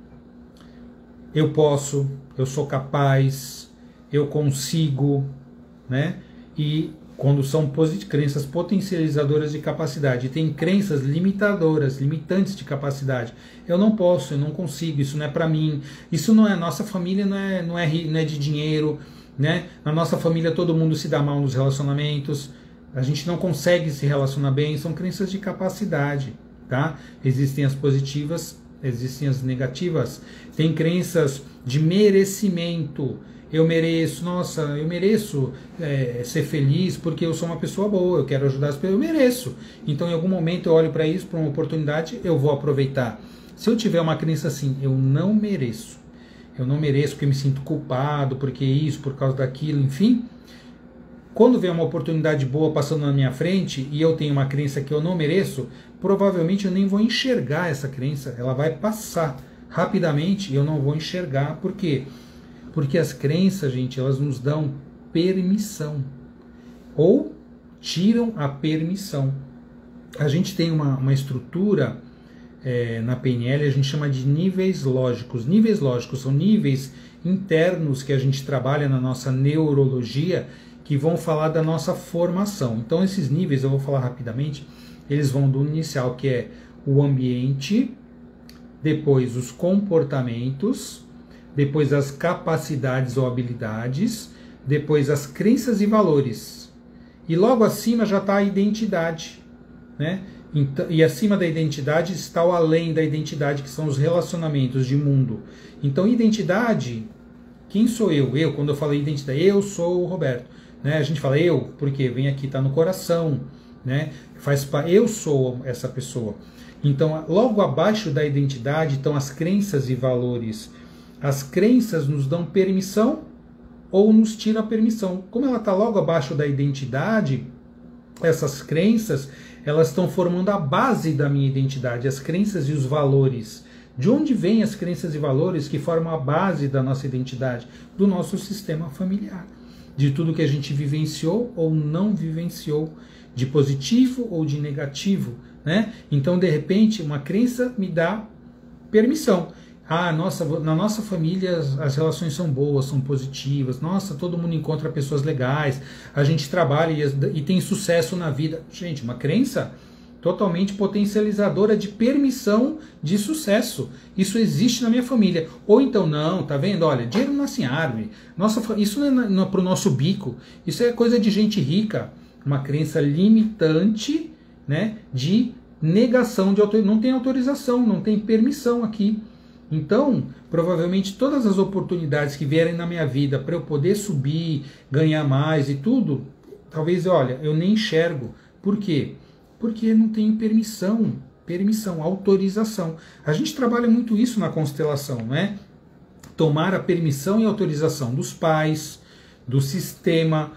Eu posso, eu sou capaz, eu consigo, né? E quando são crenças potencializadoras de capacidade, tem crenças limitadoras, limitantes de capacidade. Eu não posso, eu não consigo, isso não é para mim, isso não é, nossa família não é de dinheiro, né? Na nossa família todo mundo se dá mal nos relacionamentos, a gente não consegue se relacionar bem, são crenças de capacidade, tá? Existem as positivas, existem as negativas, tem crenças de merecimento. Eu mereço, nossa, eu mereço ser feliz porque eu sou uma pessoa boa, eu quero ajudar as pessoas, eu mereço. Então, em algum momento, eu olho para isso, para uma oportunidade, eu vou aproveitar. Se eu tiver uma crença assim, eu não mereço porque me sinto culpado, porque isso, por causa daquilo, enfim. Quando vem uma oportunidade boa passando na minha frente e eu tenho uma crença que eu não mereço, provavelmente eu nem vou enxergar essa crença, ela vai passar rapidamente e eu não vou enxergar. Por quê? Porque as crenças, gente, elas nos dão permissão. Ou tiram a permissão. A gente tem uma estrutura na PNL, a gente chama de níveis lógicos. Níveis lógicos são níveis internos que a gente trabalha na nossa neurologia, que vão falar da nossa formação. Então esses níveis, eu vou falar rapidamente, eles vão do inicial, que é o ambiente, depois os comportamentos, depois as capacidades ou habilidades, depois as crenças e valores. E logo acima já está a identidade, né? Então, e acima da identidade está o além da identidade, que são os relacionamentos de mundo. Então, identidade, quem sou eu? Eu, quando eu falo identidade, eu sou o Roberto. Né? A gente fala eu, porque vem aqui, está no coração. Né? Eu sou essa pessoa. Então, logo abaixo da identidade estão as crenças e valores. As crenças nos dão permissão ou nos tiram a permissão. Como ela está logo abaixo da identidade, essas crenças, elas estão formando a base da minha identidade, as crenças e os valores. De onde vêm as crenças e valores que formam a base da nossa identidade? Do nosso sistema familiar. De tudo que a gente vivenciou ou não vivenciou, de positivo ou de negativo. Né? Então, de repente, uma crença me dá permissão. Na nossa família as relações são boas, são positivas. Nossa, todo mundo encontra pessoas legais. A gente trabalha e tem sucesso na vida. Gente, uma crença totalmente potencializadora de permissão de sucesso. Isso existe na minha família. Ou então, não, tá vendo? Olha, dinheiro não nasce em árvore. Isso não é para o nosso bico. Isso é coisa de gente rica. Uma crença limitante, né, de negação de autorização. Não tem autorização, não tem permissão aqui. Então, provavelmente todas as oportunidades que vierem na minha vida para eu poder subir, ganhar mais e tudo, talvez, olha, eu nem enxergo. Por quê? Porque não tenho permissão, autorização. A gente trabalha muito isso na constelação, né? Tomar a permissão e autorização dos pais, do sistema.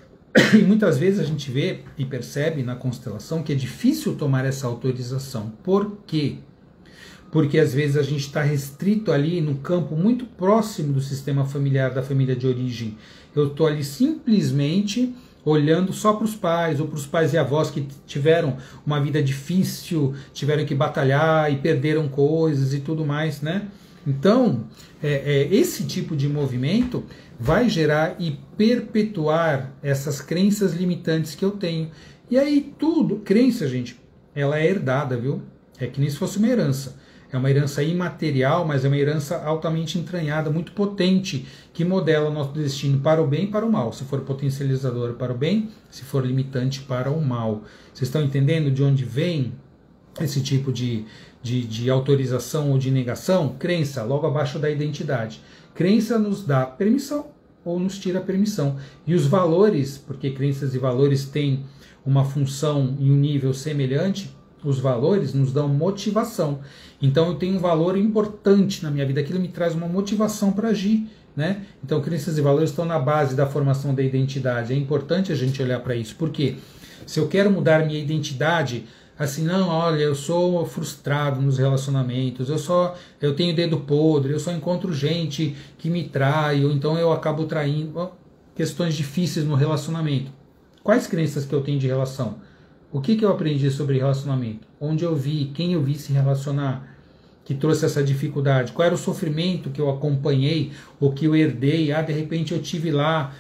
E muitas vezes a gente vê e percebe na constelação que é difícil tomar essa autorização. Por quê? Porque às vezes a gente está restrito ali no campo muito próximo do sistema familiar, da família de origem. Eu estou ali simplesmente olhando só para os pais, ou para os pais e avós que tiveram uma vida difícil, tiveram que batalhar e perderam coisas e tudo mais, né? Então, esse tipo de movimento vai gerar e perpetuar essas crenças limitantes que eu tenho. E aí crença, gente, ela é herdada, viu? É que nem se fosse uma herança. É uma herança imaterial, mas é uma herança altamente entranhada, muito potente, que modela o nosso destino para o bem e para o mal. Se for potencializador para o bem, se for limitante para o mal. Vocês estão entendendo de onde vem esse tipo de autorização ou de negação? Crença, logo abaixo da identidade. Crença nos dá permissão ou nos tira a permissão. E os valores, porque crenças e valores têm uma função e um nível semelhante, os valores nos dão motivação. Então eu tenho um valor importante na minha vida, aquilo me traz uma motivação para agir. Né? Então crenças e valores estão na base da formação da identidade. É importante a gente olhar para isso. Por quê? Se eu quero mudar minha identidade, assim, não, olha, eu sou frustrado nos relacionamentos, eu tenho dedo podre, eu só encontro gente que me trai, ou então eu acabo traindo, questões difíceis no relacionamento. Quais crenças que eu tenho de relação? O que eu aprendi sobre relacionamento? Onde eu vi, quem eu vi se relacionar, que trouxe essa dificuldade? Qual era o sofrimento que eu acompanhei, ou que eu herdei? De repente eu tive lá,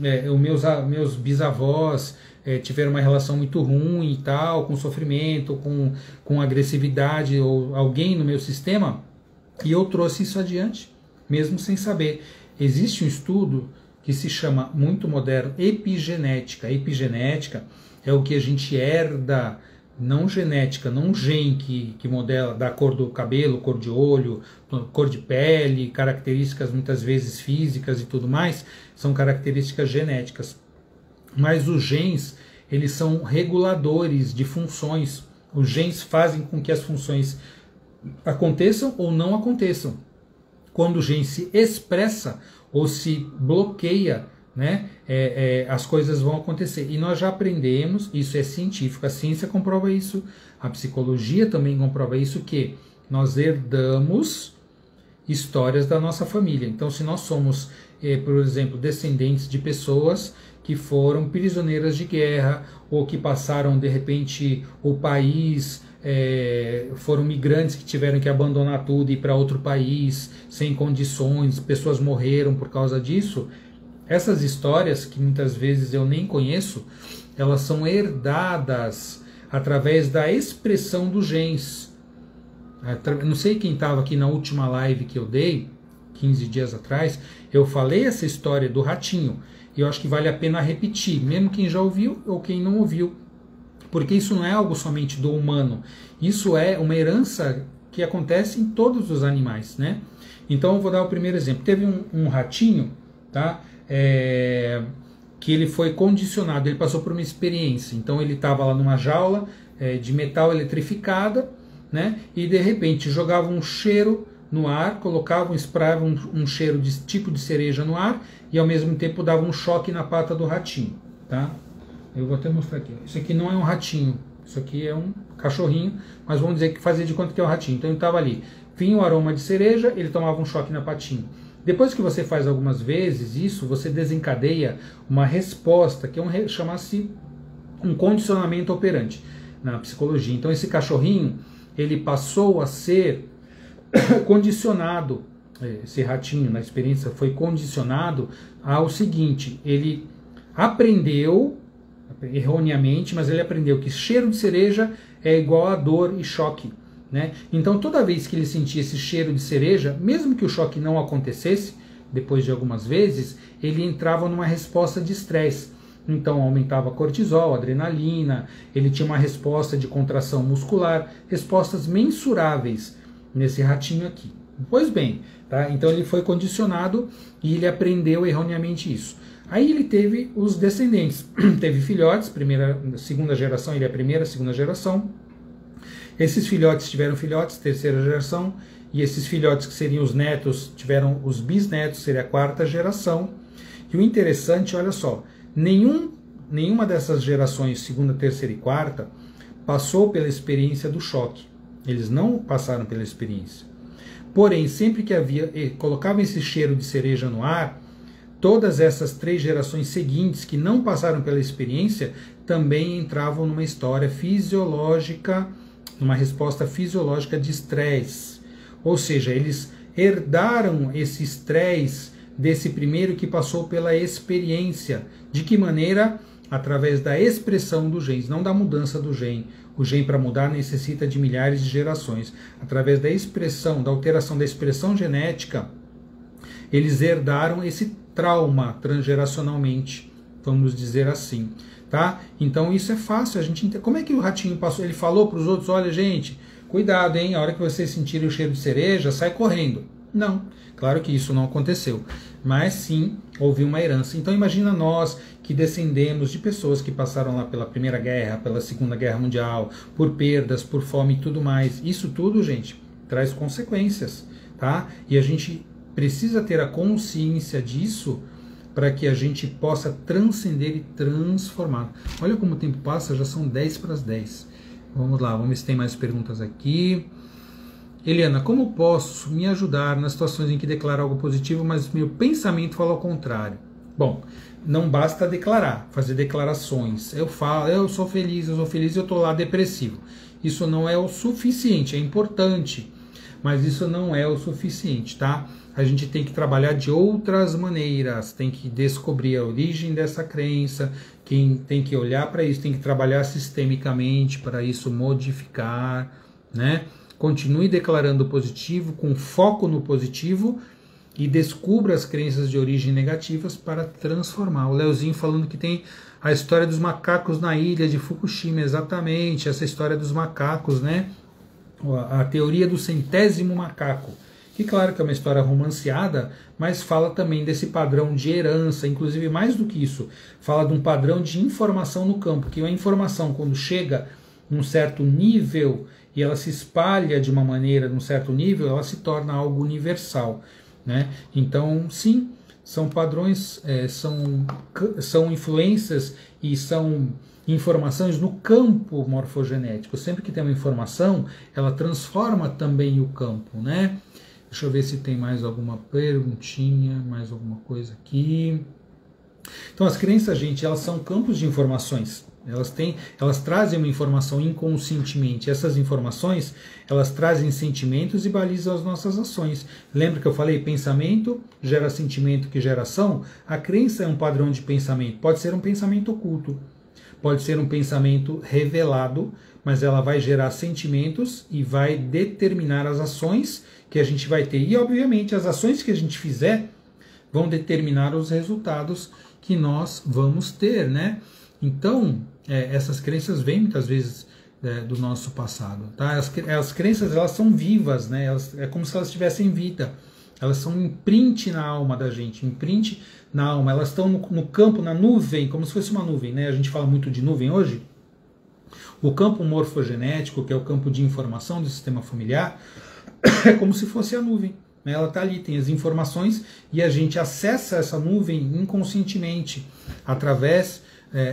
os meus bisavós tiveram uma relação muito ruim e tal, com sofrimento, com agressividade, ou alguém no meu sistema, e eu trouxe isso adiante, mesmo sem saber. Existe um estudo que se chama, muito moderno, epigenética. Epigenética é o que a gente herda, não genética, não gene que modela da cor do cabelo, cor de olho, cor de pele, características muitas vezes físicas e tudo mais, são características genéticas. Mas os genes, eles são reguladores de funções. Os genes fazem com que as funções aconteçam ou não aconteçam. Quando o gene se expressa ou se bloqueia, né, as coisas vão acontecer. E nós já aprendemos, isso é científico, a ciência comprova isso, a psicologia também comprova isso, que nós herdamos histórias da nossa família. Então, se nós somos, por exemplo, descendentes de pessoas que foram prisioneiras de guerra, ou que passaram, de repente, o país, foram migrantes que tiveram que abandonar tudo e ir para outro país, sem condições, pessoas morreram por causa disso. Essas histórias, que muitas vezes eu nem conheço, elas são herdadas através da expressão dos genes. Não sei quem estava aqui na última live que eu dei, 15 dias atrás, eu falei essa história do ratinho, e eu acho que vale a pena repetir, mesmo quem já ouviu ou quem não ouviu, porque isso não é algo somente do humano, isso é uma herança que acontece em todos os animais, né? Então eu vou dar o primeiro exemplo. Teve um ratinho, tá? Que ele foi condicionado, ele passou por uma experiência. Então ele estava lá numa jaula de metal eletrificada, né? E de repente jogava um cheiro no ar, colocava, espraiava um cheiro de tipo de cereja no ar, e ao mesmo tempo dava um choque na pata do ratinho, tá? Eu vou até mostrar aqui. Isso aqui não é um ratinho, isso aqui é um cachorrinho, mas vamos dizer que fazia de conta que é um ratinho. Então ele estava ali, vinha o aroma de cereja, ele tomava um choque na patinha. Depois que você faz algumas vezes isso, você desencadeia uma resposta, que chama-se um condicionamento operante na psicologia. Então esse cachorrinho, ele passou a ser condicionado, esse ratinho na experiência foi condicionado ao seguinte: ele aprendeu, erroneamente, mas ele aprendeu que cheiro de cereja é igual a dor e choque, né? Então toda vez que ele sentia esse cheiro de cereja, mesmo que o choque não acontecesse, depois de algumas vezes, ele entrava numa resposta de estresse. Então aumentava cortisol, adrenalina, ele tinha uma resposta de contração muscular, respostas mensuráveis nesse ratinho aqui. Pois bem, tá? Então ele foi condicionado e ele aprendeu erroneamente isso. Aí ele teve os descendentes, teve filhotes, segunda geração, ele é a primeira, segunda geração. Esses filhotes tiveram filhotes, terceira geração, e esses filhotes que seriam os netos, tiveram os bisnetos, seria a quarta geração. E o interessante, olha só, nenhuma dessas gerações, segunda, terceira e quarta, passou pela experiência do choque. Eles não passaram pela experiência. Porém, sempre que colocavam esse cheiro de cereja no ar, todas essas três gerações seguintes que não passaram pela experiência também entravam numa história fisiológica, numa resposta fisiológica de estresse. Ou seja, eles herdaram esse estresse desse primeiro que passou pela experiência. De que maneira? Através da expressão dos genes, não da mudança do gene. O gene, para mudar, necessita de milhares de gerações. Através da expressão, da alteração da expressão genética, eles herdaram esse trauma transgeracionalmente, vamos dizer assim, tá? Então isso é fácil a gente entender. Como é que o ratinho passou? Ele falou para os outros: olha, gente, cuidado, hein? A hora que vocês sentirem o cheiro de cereja, sai correndo. Não, claro que isso não aconteceu, mas sim houve uma herança. Então imagina nós que descendemos de pessoas que passaram lá pela Primeira Guerra, pela Segunda Guerra Mundial, por perdas, por fome e tudo mais. Isso tudo, gente, traz consequências, tá? E a gente precisa ter a consciência disso para que a gente possa transcender e transformar. Olha como o tempo passa, já são 10 para as 10. Vamos lá, vamos ver se tem mais perguntas aqui. Eliana, como posso me ajudar nas situações em que declaro algo positivo, mas meu pensamento fala ao contrário? Bom, não basta declarar, fazer declarações. Eu falo, eu sou feliz e eu estou lá depressivo. Isso não é o suficiente, é importante, mas isso não é o suficiente, tá? A gente tem que trabalhar de outras maneiras, tem que descobrir a origem dessa crença, quem tem que olhar para isso, tem que trabalhar sistemicamente para isso modificar, né? Continue declarando positivo, com foco no positivo, e descubra as crenças de origem negativas para transformar. O Leozinho falando que tem a história dos macacos na ilha de Fukushima, exatamente, essa história dos macacos, né? A teoria do 100º macaco, que claro que é uma história romanceada, mas fala também desse padrão de herança, inclusive mais do que isso, fala de um padrão de informação no campo, que a informação quando chega num certo nível e ela se espalha de uma maneira, num certo nível, ela se torna algo universal, né? Então, sim, são padrões, são influências e são informações no campo morfogenético. Sempre que tem uma informação, ela transforma também o campo, né? Deixa eu ver se tem mais alguma perguntinha, mais alguma coisa aqui. Então, as crenças, gente, elas são campos de informações. Elas trazem uma informação inconscientemente. Essas informações, elas trazem sentimentos e balizam as nossas ações. Lembra que eu falei, pensamento gera sentimento que gera ação? A crença é um padrão de pensamento. Pode ser um pensamento oculto, pode ser um pensamento revelado, mas ela vai gerar sentimentos e vai determinar as ações que a gente vai ter. E, obviamente, as ações que a gente fizer vão determinar os resultados que nós vamos ter, né? Então, essas crenças vêm muitas vezes do nosso passado, tá? As crenças, elas são vivas, né? É como se elas tivessem vida. Elas são um imprint na alma da gente, um imprint na alma. Elas estão no campo, na nuvem, como se fosse uma nuvem, né? A gente fala muito de nuvem hoje. O campo morfogenético, que é o campo de informação do sistema familiar, é como se fosse a nuvem. Ela está ali, tem as informações e a gente acessa essa nuvem inconscientemente através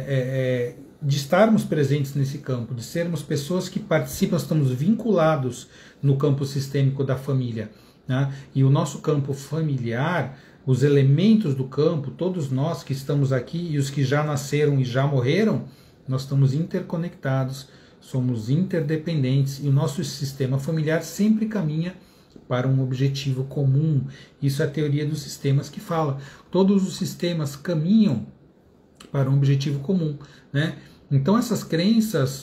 de estarmos presentes nesse campo, de sermos pessoas que participam, estamos vinculados no campo sistêmico da família, né? E o nosso campo familiar, os elementos do campo, todos nós que estamos aqui e os que já nasceram e já morreram, nós estamos interconectados, somos interdependentes e o nosso sistema familiar sempre caminha para um objetivo comum. Isso é a teoria dos sistemas que fala. Todos os sistemas caminham para um objetivo comum, né? Então essas crenças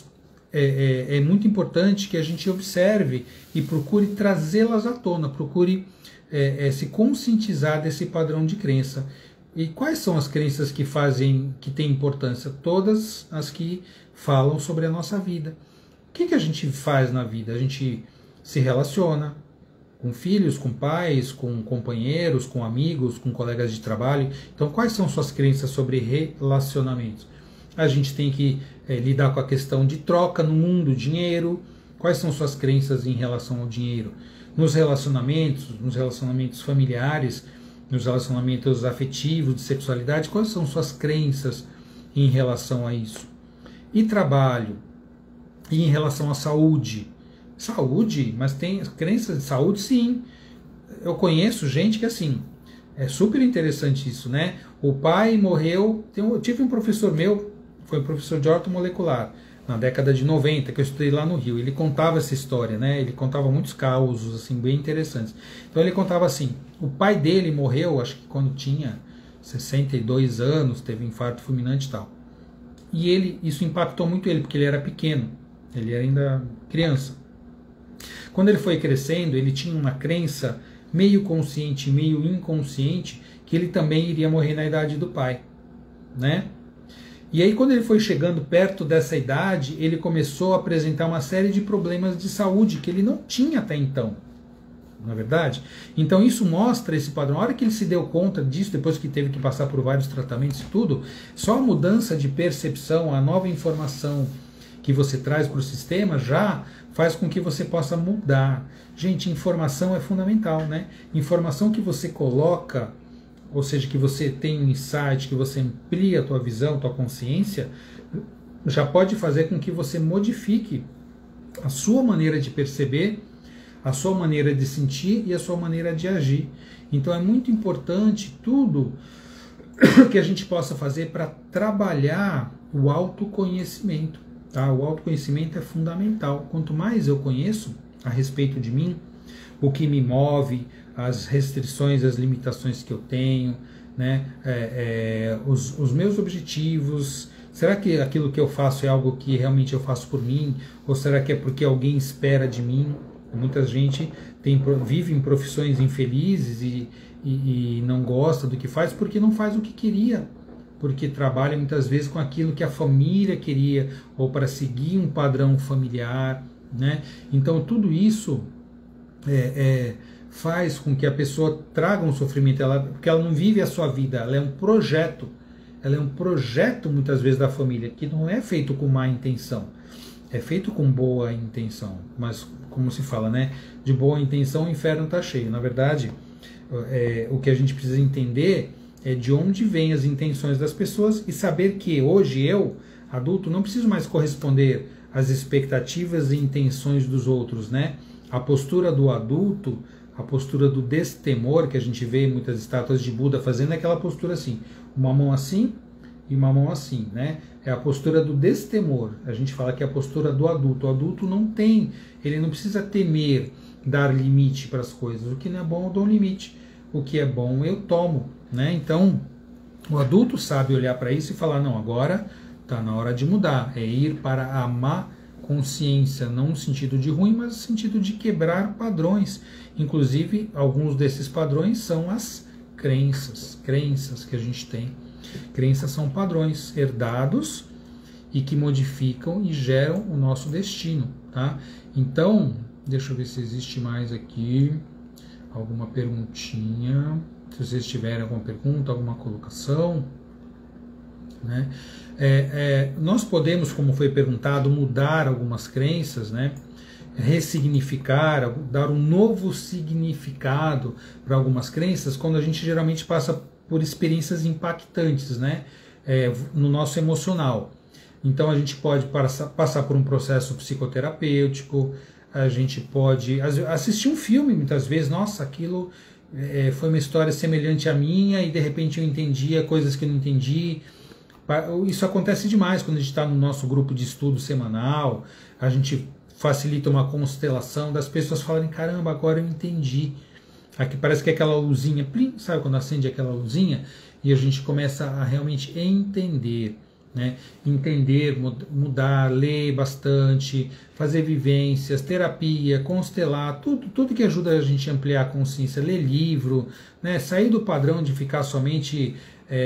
é muito importante que a gente observe e procure trazê-las à tona, procure se conscientizar desse padrão de crença. E quais são as crenças que têm importância? Todas as que falam sobre a nossa vida. O que a gente faz na vida? A gente se relaciona com filhos, com pais, com companheiros, com amigos, com colegas de trabalho. Então, quais são suas crenças sobre relacionamentos? A gente tem que lidar com a questão de troca no mundo, dinheiro. Quais são suas crenças em relação ao dinheiro? Nos relacionamentos familiares, nos relacionamentos afetivos, de sexualidade, quais são suas crenças em relação a isso? E trabalho? E em relação à saúde? Saúde? Mas tem crenças de saúde? Sim. Eu conheço gente que, assim, é super interessante isso, né? O pai morreu, eu tive um professor meu, foi um professor de ortomolecular, na década de 90, que eu estudei lá no Rio. Ele contava essa história, né? Ele contava muitos causos, assim, bem interessantes. Então ele contava assim, o pai dele morreu, acho que quando tinha 62 anos, teve um infarto fulminante e tal. E isso impactou muito ele, porque ele era pequeno, ele era ainda criança. Quando ele foi crescendo, ele tinha uma crença meio consciente, meio inconsciente, que ele também iria morrer na idade do pai, né? E aí, quando ele foi chegando perto dessa idade, ele começou a apresentar uma série de problemas de saúde que ele não tinha até então, não é verdade? Então isso mostra esse padrão. A hora que ele se deu conta disso, depois que teve que passar por vários tratamentos e tudo, só a mudança de percepção, a nova informação que você traz para o sistema já faz com que você possa mudar. Gente, informação é fundamental, né? Informação que você coloca, ou seja, que você tem um insight, que você amplia a tua visão, a tua consciência, já pode fazer com que você modifique a sua maneira de perceber, a sua maneira de sentir e a sua maneira de agir. Então é muito importante tudo que a gente possa fazer para trabalhar o autoconhecimento. Tá? O autoconhecimento é fundamental. Quanto mais eu conheço a respeito de mim, o que me move, as restrições, as limitações que eu tenho, né? Os meus objetivos. Será que aquilo que eu faço é algo que realmente eu faço por mim? Ou será que é porque alguém espera de mim? Muita gente vive em profissões infelizes e não gosta do que faz porque não faz o que queria. Porque trabalha muitas vezes com aquilo que a família queria ou para seguir um padrão familiar, né? Então tudo isso faz com que a pessoa traga um sofrimento, porque ela não vive a sua vida, ela é um projeto. Ela é um projeto, muitas vezes, da família, que não é feito com má intenção, é feito com boa intenção. Mas, como se fala, né? De boa intenção o inferno está cheio. Na verdade, o que a gente precisa entender é de onde vêm as intenções das pessoas e saber que hoje eu, adulto, não preciso mais corresponder às expectativas e intenções dos outros, né? A postura do adulto, a postura do destemor, que a gente vê em muitas estátuas de Buda fazendo, é aquela postura assim, uma mão assim e uma mão assim, né? É a postura do destemor. A gente fala que é a postura do adulto. O adulto não tem, ele não precisa temer dar limite para as coisas. O que não é bom eu dou um limite. O que é bom eu tomo, né? Então, o adulto sabe olhar para isso e falar, não, agora está na hora de mudar. É ir para a má consciência, não no sentido de ruim, mas no sentido de quebrar padrões. Inclusive, alguns desses padrões são as crenças que a gente tem. Crenças são padrões herdados e que modificam e geram o nosso destino, tá? Então, deixa eu ver se existe mais aqui alguma perguntinha, se vocês tiverem alguma pergunta, alguma colocação, né? Nós podemos, como foi perguntado, mudar algumas crenças, né? Ressignificar, dar um novo significado para algumas crenças, quando a gente geralmente passa por experiências impactantes, né? No nosso emocional. Então a gente pode passar por um processo psicoterapêutico, a gente pode assistir um filme muitas vezes, nossa, aquilo foi uma história semelhante à minha e de repente eu entendia coisas que eu não entendi. Isso acontece demais quando a gente está no nosso grupo de estudo semanal, a gente facilita uma constelação das pessoas falarem, caramba, agora eu entendi. Aqui parece que é aquela luzinha, plim, sabe quando acende aquela luzinha? E a gente começa a realmente entender, né? Entender, mudar, ler bastante, fazer vivências, terapia, constelar, tudo que ajuda a gente a ampliar a consciência, ler livro, né? Sair do padrão de ficar somente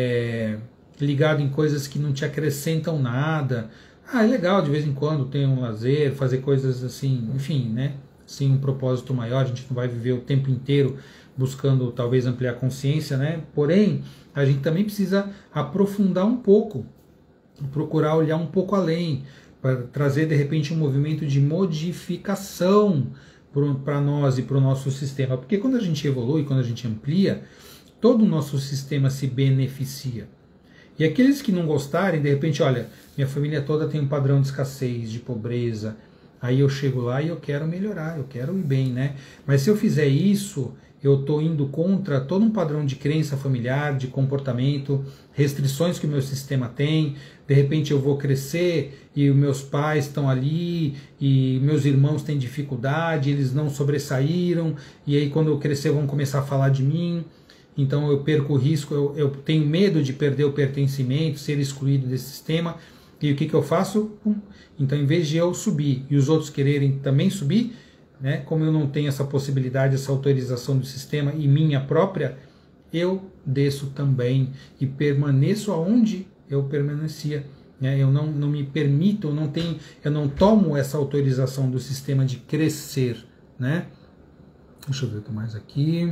ligado em coisas que não te acrescentam nada. É legal de vez em quando ter um lazer, fazer coisas assim, enfim, né? Sem um propósito maior, a gente não vai viver o tempo inteiro buscando talvez ampliar a consciência, né? Porém, a gente também precisa aprofundar um pouco, procurar olhar um pouco além, para trazer de repente um movimento de modificação para nós e para o nosso sistema. Porque quando a gente evolui, quando a gente amplia, todo o nosso sistema se beneficia. E aqueles que não gostarem, de repente, olha, minha família toda tem um padrão de escassez, de pobreza, aí eu chego lá e eu quero melhorar, eu quero ir bem, né? Mas se eu fizer isso, eu estou indo contra todo um padrão de crença familiar, de comportamento, restrições que o meu sistema tem. De repente eu vou crescer e os meus pais estão ali e meus irmãos têm dificuldade, eles não sobressaíram, e aí quando eu crescer vão começar a falar de mim. Então eu perco o risco, eu tenho medo de perder o pertencimento, ser excluído desse sistema. E o que eu faço? Então, em vez de eu subir e os outros quererem também subir, né, como eu não tenho essa possibilidade, essa autorização do sistema e minha própria, eu desço também e permaneço aonde eu permanecia. Né? Eu não me permito, eu não tomo essa autorização do sistema de crescer. Né? Deixa eu ver o que mais aqui.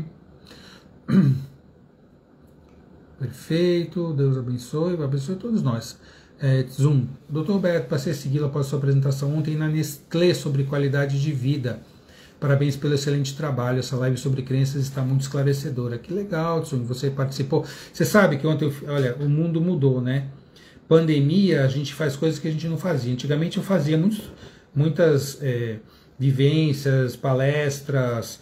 Perfeito, Deus abençoe todos nós. Zoom, Dr. Roberto, passei a segui-lo após sua apresentação ontem na Nestlé sobre qualidade de vida. Parabéns pelo excelente trabalho, essa live sobre crenças está muito esclarecedora. Que legal, Zoom, você participou. Você sabe que ontem, olha, o mundo mudou, né? Pandemia, a gente faz coisas que a gente não fazia. Antigamente eu fazia muitas vivências, palestras,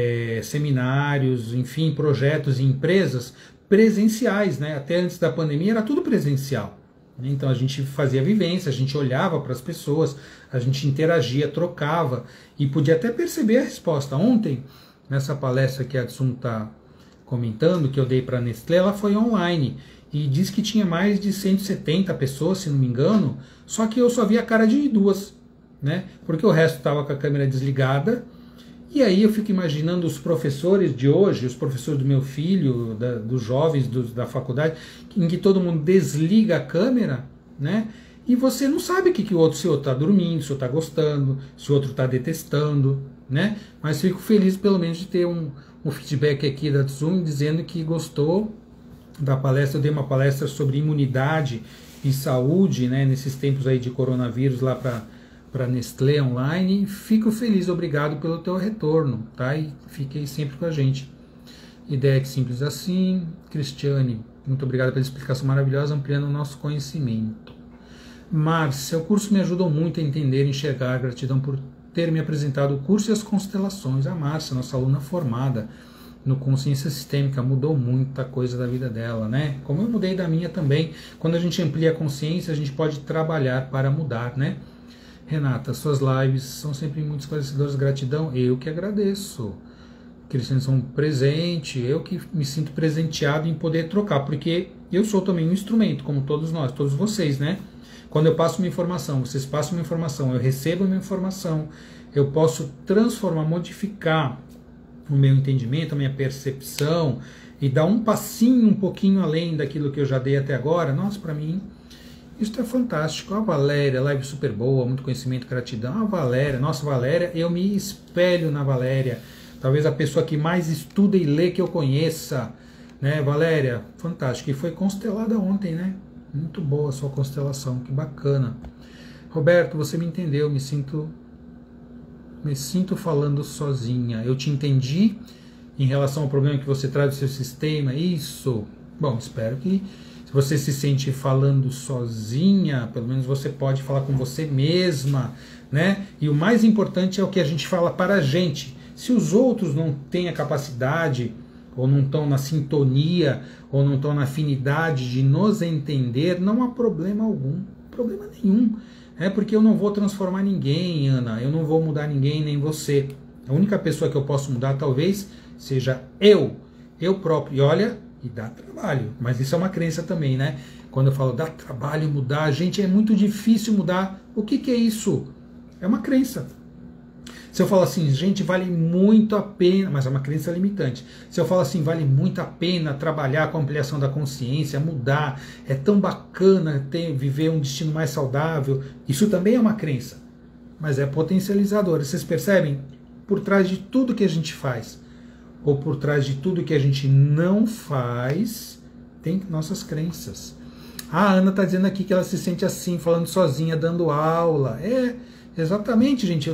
seminários, enfim, projetos e empresas presenciais, né? Até antes da pandemia era tudo presencial. Então a gente fazia vivência, a gente olhava para as pessoas, a gente interagia, trocava e podia até perceber a resposta. Ontem, nessa palestra que a Tsun está comentando, que eu dei para a Nestlé, ela foi online e diz que tinha mais de 170 pessoas, se não me engano, só que eu só vi a cara de 2, né? Porque o resto estava com a câmera desligada. E aí eu fico imaginando os professores de hoje, os professores do meu filho, dos jovens da faculdade, em que todo mundo desliga a câmera, né? E você não sabe o que o outro, se o outro está dormindo, se o outro está gostando, se o outro está detestando, né? Mas fico feliz pelo menos de ter um feedback aqui da Zoom dizendo que gostou da palestra. Eu dei uma palestra sobre imunidade e saúde, né? Nesses tempos aí de coronavírus lá para Nestlé online. Fico feliz, obrigado pelo teu retorno, tá? E fiquei sempre com a gente. Ideia que simples assim. Cristiane, muito obrigado pela explicação maravilhosa, ampliando o nosso conhecimento. Márcia, o curso me ajudou muito a entender e enxergar. Gratidão por ter me apresentado o curso e as constelações. A Márcia, nossa aluna formada no Consciência Sistêmica, mudou muita coisa da vida dela, né? Como eu mudei da minha também. Quando a gente amplia a consciência, a gente pode trabalhar para mudar, né? Renata, suas lives são sempre muito esclarecedoras, gratidão. Eu que agradeço. Cristiane, são um presente, eu que me sinto presenteado em poder trocar, porque eu sou também um instrumento, como todos nós, todos vocês, né? Quando eu passo uma informação, vocês passam uma informação, eu recebo uma informação, eu posso transformar, modificar o meu entendimento, a minha percepção e dar um passinho um pouquinho além daquilo que eu já dei até agora. Nossa, para mim isso é fantástico. A Valéria, live super boa, muito conhecimento, gratidão. A Valéria, nossa Valéria, eu me espelho na Valéria. Talvez a pessoa que mais estuda e lê que eu conheça, né, Valéria? Fantástico. E foi constelada ontem, né? Muito boa a sua constelação, que bacana. Roberto, você me entendeu, me sinto falando sozinha. Eu te entendi em relação ao problema que você traz do seu sistema. Isso. Bom, espero que se você se sente falando sozinha, pelo menos você pode falar com você mesma, né? E o mais importante é o que a gente fala para a gente. Se os outros não têm a capacidade, ou não estão na sintonia, ou não estão na afinidade de nos entender, não há problema algum, problema nenhum. É porque eu não vou transformar ninguém, Ana, eu não vou mudar ninguém, nem você. A única pessoa que eu posso mudar talvez seja eu próprio. E olha, e dá trabalho, mas isso é uma crença também, né? Quando eu falo dá trabalho mudar, gente, é muito difícil mudar. O que é isso? É uma crença. Se eu falo assim, gente, vale muito a pena, mas é uma crença limitante. Se eu falo assim, vale muito a pena trabalhar com a ampliação da consciência, mudar, é tão bacana viver um destino mais saudável, isso também é uma crença, mas é potencializadora. Vocês percebem? Por trás de tudo que a gente faz, ou por trás de tudo que a gente não faz, tem nossas crenças. A Ana está dizendo aqui que ela se sente assim, falando sozinha, dando aula. Exatamente, gente.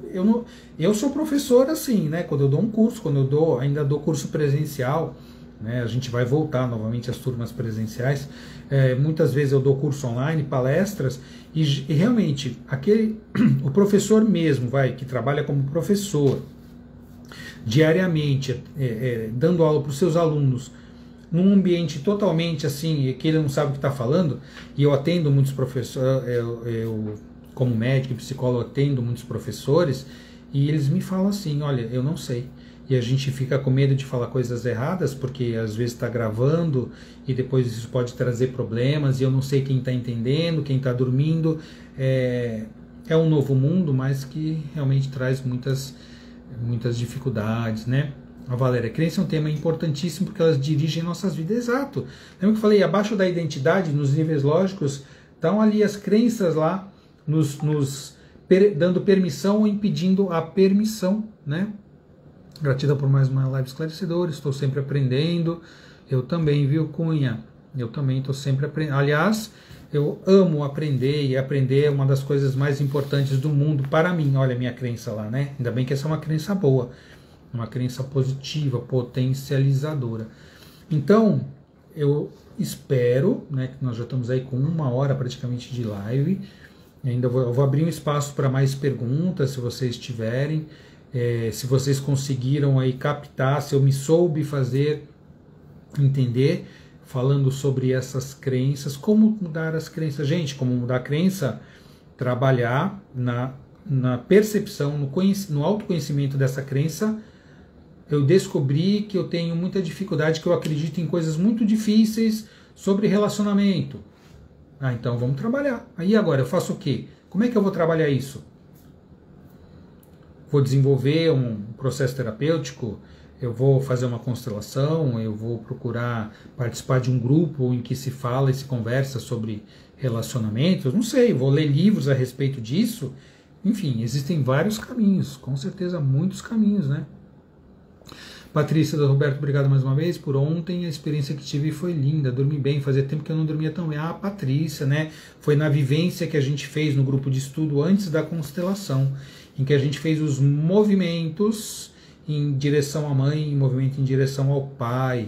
Eu sou professor assim, né? Quando eu dou um curso, ainda dou curso presencial, né? A gente vai voltar novamente às turmas presenciais. Muitas vezes eu dou curso online, palestras, e realmente o professor mesmo, que trabalha como professor diariamente, dando aula para os seus alunos, num ambiente totalmente assim, que ele não sabe o que está falando, e eu atendo muitos professores, eu como médico e psicólogo atendo muitos professores, e eles me falam assim, olha, eu não sei. E a gente fica com medo de falar coisas erradas, porque às vezes está gravando, e depois isso pode trazer problemas, e eu não sei quem está entendendo, quem está dormindo. É um novo mundo, mas que realmente traz muitas dificuldades, né? A Valéria, crença é um tema importantíssimo porque elas dirigem nossas vidas. Exato. Lembra que eu falei, abaixo da identidade, nos níveis lógicos, estão ali as crenças lá, nos dando permissão ou impedindo a permissão, né? Gratidão por mais uma live esclarecedora, estou sempre aprendendo. Eu também, viu, Cunha? Eu também estou sempre aprendendo. Aliás, eu amo aprender, e aprender é uma das coisas mais importantes do mundo para mim. Olha a minha crença lá, né? Ainda bem que essa é uma crença boa, uma crença positiva, potencializadora. Então, eu espero, né, que nós já estamos aí com 1 hora praticamente de live, Eu vou abrir um espaço para mais perguntas, se vocês tiverem, se vocês conseguiram aí captar, se eu me soube fazer entender, falando sobre essas crenças, como mudar as crenças. Gente, como mudar a crença? Trabalhar na percepção, no autoconhecimento dessa crença. Eu descobri que eu tenho muita dificuldade, que eu acredito em coisas muito difíceis sobre relacionamento. Então vamos trabalhar. Aí agora eu faço o quê? Como é que eu vou trabalhar isso? Vou desenvolver um processo terapêutico? Eu vou fazer uma constelação? Eu vou procurar participar de um grupo em que se fala e se conversa sobre relacionamentos? Não sei, vou ler livros a respeito disso? Enfim, existem vários caminhos, com certeza muitos caminhos, né? Patrícia do Roberto, obrigado mais uma vez por ontem. A experiência que tive foi linda, dormi bem, fazia tempo que eu não dormia tão bem. Patrícia, né? Foi na vivência que a gente fez no grupo de estudo antes da constelação, em que a gente fez os movimentos em direção à mãe, movimento em direção ao pai.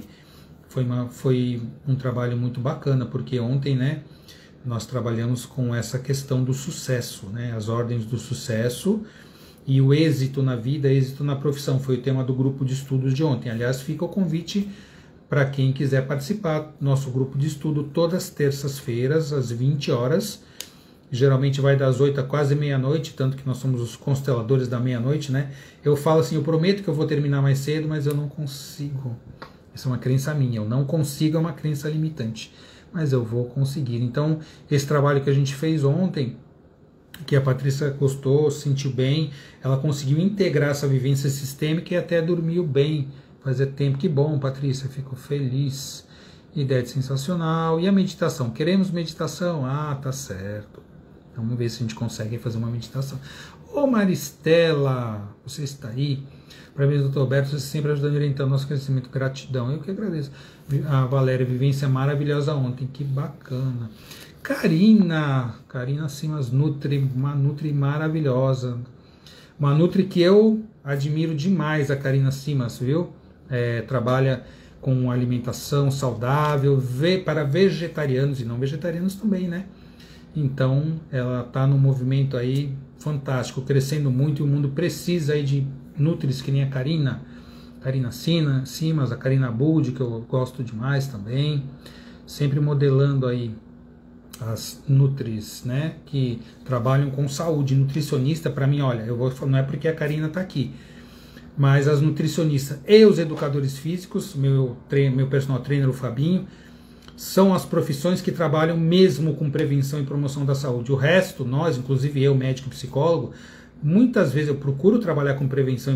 Foi um trabalho muito bacana, porque ontem, né, nós trabalhamos com essa questão do sucesso, né? As ordens do sucesso e o êxito na vida, êxito na profissão, foi o tema do grupo de estudos de ontem. Aliás, fica o convite para quem quiser participar. Nosso grupo de estudo todas as terças-feiras, às 20 horas. Geralmente vai das 8 a quase meia-noite, tanto que nós somos os consteladores da meia-noite, né? Eu falo assim, eu prometo que eu vou terminar mais cedo, mas eu não consigo. Isso é uma crença minha, eu não consigo, é uma crença limitante. Mas eu vou conseguir. Então, esse trabalho que a gente fez ontem, que a Patrícia gostou, sentiu bem, ela conseguiu integrar essa vivência sistêmica e até dormiu bem. Fazia tempo. Que bom, Patrícia, fico feliz. Ideia sensacional. E a meditação? Queremos meditação? Tá certo. Vamos ver se a gente consegue fazer uma meditação. Ô Maristela, você está aí? Parabéns, doutor Alberto, você sempre ajudando a orientar o nosso crescimento. Gratidão. Eu que agradeço. A Valéria, vivência maravilhosa ontem. Que bacana. Karina Simas Nutri, uma Nutri maravilhosa. Uma Nutri que eu admiro demais, a Karina Simas, viu? Trabalha com alimentação saudável, para vegetarianos e não vegetarianos também, né? Então, ela está num movimento aí fantástico, crescendo muito, e o mundo precisa aí de Nutris que nem a Karina Simas, a Karina Bud, que eu gosto demais também, sempre modelando aí as Nutris, né, que trabalham com saúde. Nutricionista, para mim, olha, eu vou falar, não é porque a Karina está aqui, mas as nutricionistas e os educadores físicos, meu personal trainer, o Fabinho, são as profissões que trabalham mesmo com prevenção e promoção da saúde. O resto, nós, inclusive eu, médico e psicólogo, muitas vezes eu procuro trabalhar com prevenção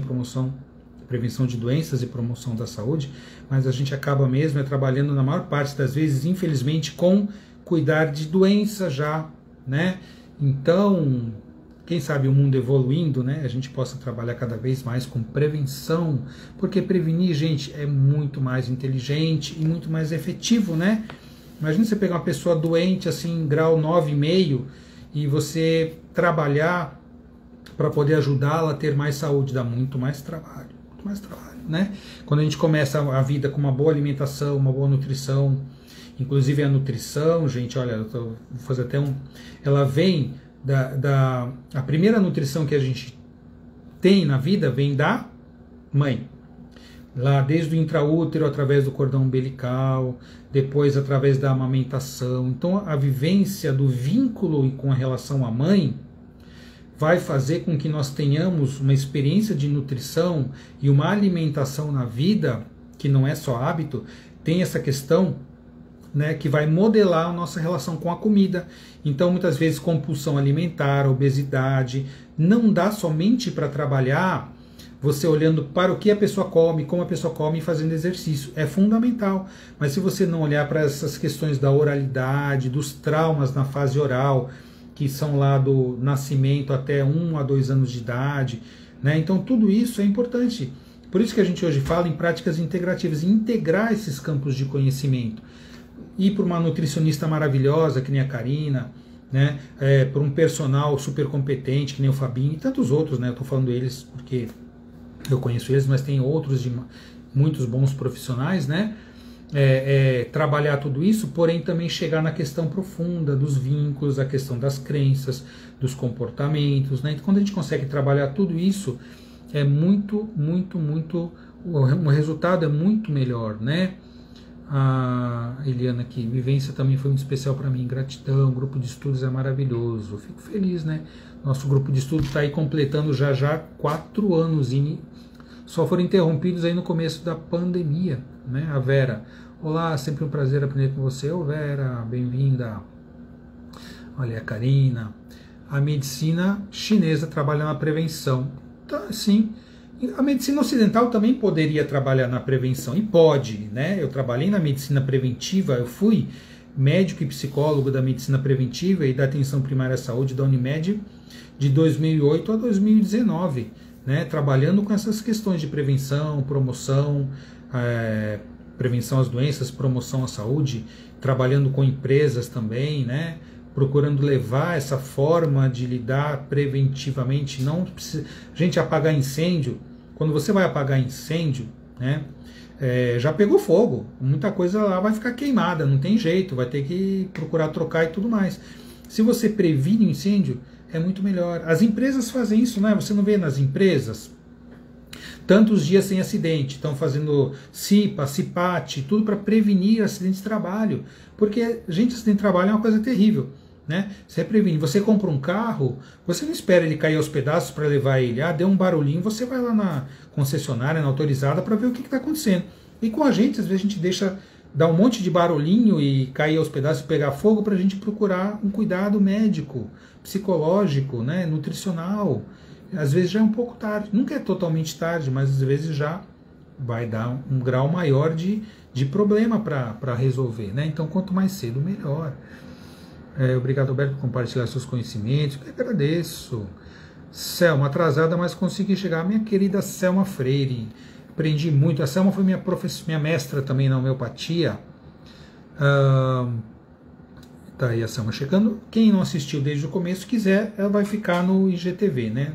de doenças e promoção da saúde, mas a gente acaba mesmo trabalhando na maior parte das vezes, infelizmente, com cuidar de doença já, né? Então, quem sabe o mundo evoluindo, né? A gente possa trabalhar cada vez mais com prevenção, porque prevenir, gente, é muito mais inteligente e muito mais efetivo, né? Imagina você pegar uma pessoa doente, assim, em grau 9,5, e você trabalhar para poder ajudá-la a ter mais saúde, dá muito mais trabalho, né? Quando a gente começa a vida com uma boa alimentação, uma boa nutrição, inclusive a nutrição, gente, olha, vou fazer até ela vem a primeira nutrição que a gente tem na vida vem da mãe. Lá desde o intraútero, através do cordão umbilical, depois através da amamentação. Então a vivência do vínculo com a relação à mãe vai fazer com que nós tenhamos uma experiência de nutrição e uma alimentação na vida, que não é só hábito, tem essa questão, né, que vai modelar a nossa relação com a comida. Então, muitas vezes, compulsão alimentar, obesidade, não dá somente para trabalhar você olhando para o que a pessoa come, como a pessoa come e fazendo exercício. É fundamental. Mas se você não olhar para essas questões da oralidade, dos traumas na fase oral, que são lá do nascimento até 1 a 2 anos de idade, né? Então tudo isso é importante. Por isso que a gente hoje fala em práticas integrativas, integrar esses campos de conhecimento. Ir para uma nutricionista maravilhosa, que nem a Karina, né? Para um personal super competente, que nem o Fabinho, e tantos outros, né? Eu estou falando eles porque eu conheço eles, mas tem outros de muitos bons profissionais, né? trabalhar tudo isso, porém também chegar na questão profunda dos vínculos, a questão das crenças, dos comportamentos, né? Então, quando a gente consegue trabalhar tudo isso, é muito, o resultado é muito melhor, né? A Eliana aqui, vivência também foi muito especial para mim, gratidão, o grupo de estudos é maravilhoso, fico feliz, né? Nosso grupo de estudo está aí completando já 4 anos, e só foram interrompidos aí no começo da pandemia, né? A Vera, olá, sempre um prazer aprender com você. Ô Vera, bem-vinda. Olha a Karina, a medicina chinesa trabalha na prevenção, tá, sim. A medicina ocidental também poderia trabalhar na prevenção, e pode, né? Eu trabalhei na medicina preventiva, eu fui médico e psicólogo da medicina preventiva e da atenção primária à saúde da Unimed de 2008 a 2019, né? Trabalhando com essas questões de prevenção, promoção, prevenção às doenças, promoção à saúde, trabalhando com empresas também, né? Procurando levar essa forma de lidar preventivamente, não precisa, gente, apagar incêndio, quando você vai apagar incêndio, né, já pegou fogo, muita coisa lá vai ficar queimada, não tem jeito, vai ter que procurar trocar e tudo mais. Se você previne o incêndio, é muito melhor. As empresas fazem isso, né? Você não vê nas empresas tantos dias sem acidente, estão fazendo CIPA, CIPAT, tudo para prevenir acidentes de trabalho, porque, gente, acidente de trabalho é uma coisa terrível, né? Você previne, você compra um carro, você não espera ele cair aos pedaços para levar ele, deu um barulhinho, você vai lá na concessionária, na autorizada, para ver o que está acontecendo. E com a gente, às vezes a gente deixa dar um monte de barulhinho e cair aos pedaços e pegar fogo para a gente procurar um cuidado médico, psicológico, né, nutricional. Às vezes já é um pouco tarde, nunca é totalmente tarde, mas às vezes já vai dar um grau maior de problema para resolver, né? Então quanto mais cedo, melhor. Obrigado, Alberto, por compartilhar seus conhecimentos, eu agradeço. Selma, atrasada, mas consegui chegar. Minha querida Selma Freire, aprendi muito. A Selma foi minha mestra também na homeopatia. Tá aí a Selma chegando. Quem não assistiu desde o começo, quiser, ela vai ficar no IGTV, né?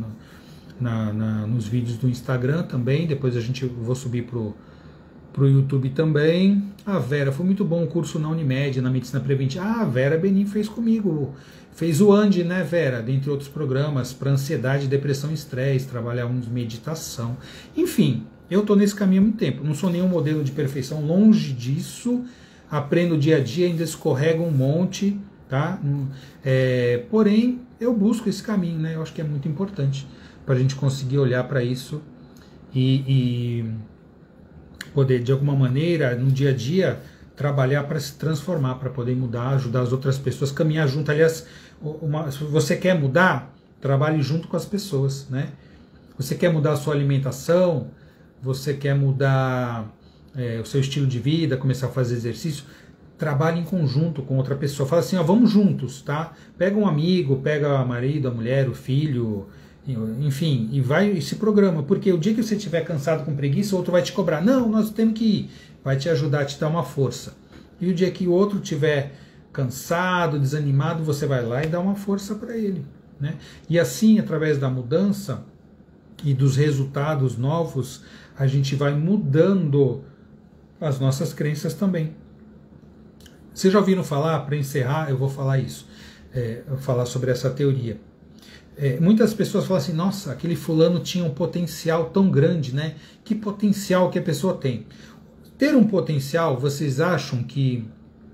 Nos vídeos do Instagram também. Depois vou subir pro YouTube também. A Vera, foi muito bom o curso na Unimed, na medicina preventiva. A Vera Benin fez comigo. Fez o AND, né, Vera? Dentre outros programas, para ansiedade, depressão e estresse, trabalhar meditação. Enfim, eu estou nesse caminho há muito tempo. Não sou nenhum modelo de perfeição, longe disso. Aprendo dia a dia, ainda escorrego um monte, tá? Porém, eu busco esse caminho, né? Eu acho que é muito importante para a gente conseguir olhar para isso e poder, de alguma maneira, no dia a dia, trabalhar para se transformar, para poder mudar, ajudar as outras pessoas, caminhar junto. Aliás, se você quer mudar, trabalhe junto com as pessoas, né? Você quer mudar a sua alimentação, você quer mudar o seu estilo de vida, começar a fazer exercício, trabalhe em conjunto com outra pessoa. Fala assim, vamos juntos, tá? Pega um amigo, pega o marido, a mulher, o filho, enfim, e se programa, porque o dia que você estiver cansado com preguiça, o outro vai te cobrar. Não, nós temos que ir. Vai te ajudar, te dar uma força. E o dia que o outro estiver cansado, desanimado, você vai lá e dá uma força para ele, né? E assim, através da mudança e dos resultados novos, a gente vai mudando as nossas crenças também. Vocês já ouviram falar, para encerrar, eu vou falar isso, falar sobre essa teoria. Muitas pessoas falam assim, nossa, aquele fulano tinha um potencial tão grande, né? Que potencial que a pessoa tem? Ter um potencial, vocês acham que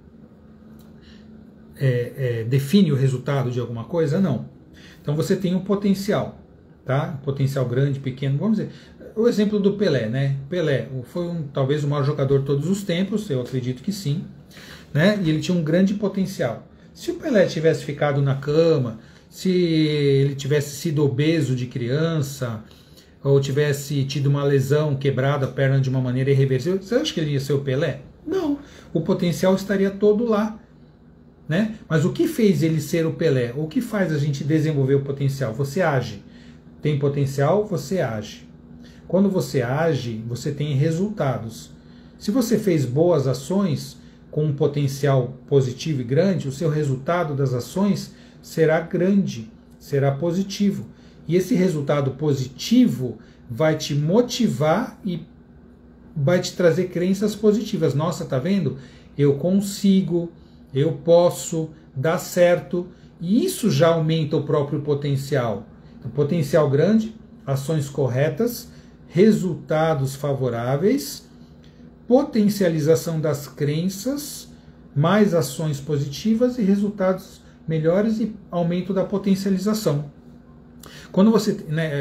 define o resultado de alguma coisa? Não. Então você tem um potencial, tá? Um potencial grande, pequeno, vamos dizer. O exemplo do Pelé, né? Pelé foi talvez o maior jogador de todos os tempos, eu acredito que sim, né? E ele tinha um grande potencial. Se o Pelé tivesse ficado na cama, se ele tivesse sido obeso de criança, ou tivesse tido uma lesão, quebrado a perna de uma maneira irreversível, você acha que ele ia ser o Pelé? Não. O potencial estaria todo lá, né? Mas o que fez ele ser o Pelé? O que faz a gente desenvolver o potencial? Você age. Tem potencial, você age. Quando você age, você tem resultados. Se você fez boas ações com um potencial positivo e grande, o seu resultado das ações será grande, será positivo. E esse resultado positivo vai te motivar e vai te trazer crenças positivas. Nossa, tá vendo? Eu consigo, eu posso, dá certo. E isso já aumenta o próprio potencial. O potencial grande, ações corretas, resultados favoráveis, potencialização das crenças, mais ações positivas e resultados melhores e aumento da potencialização. Quando você,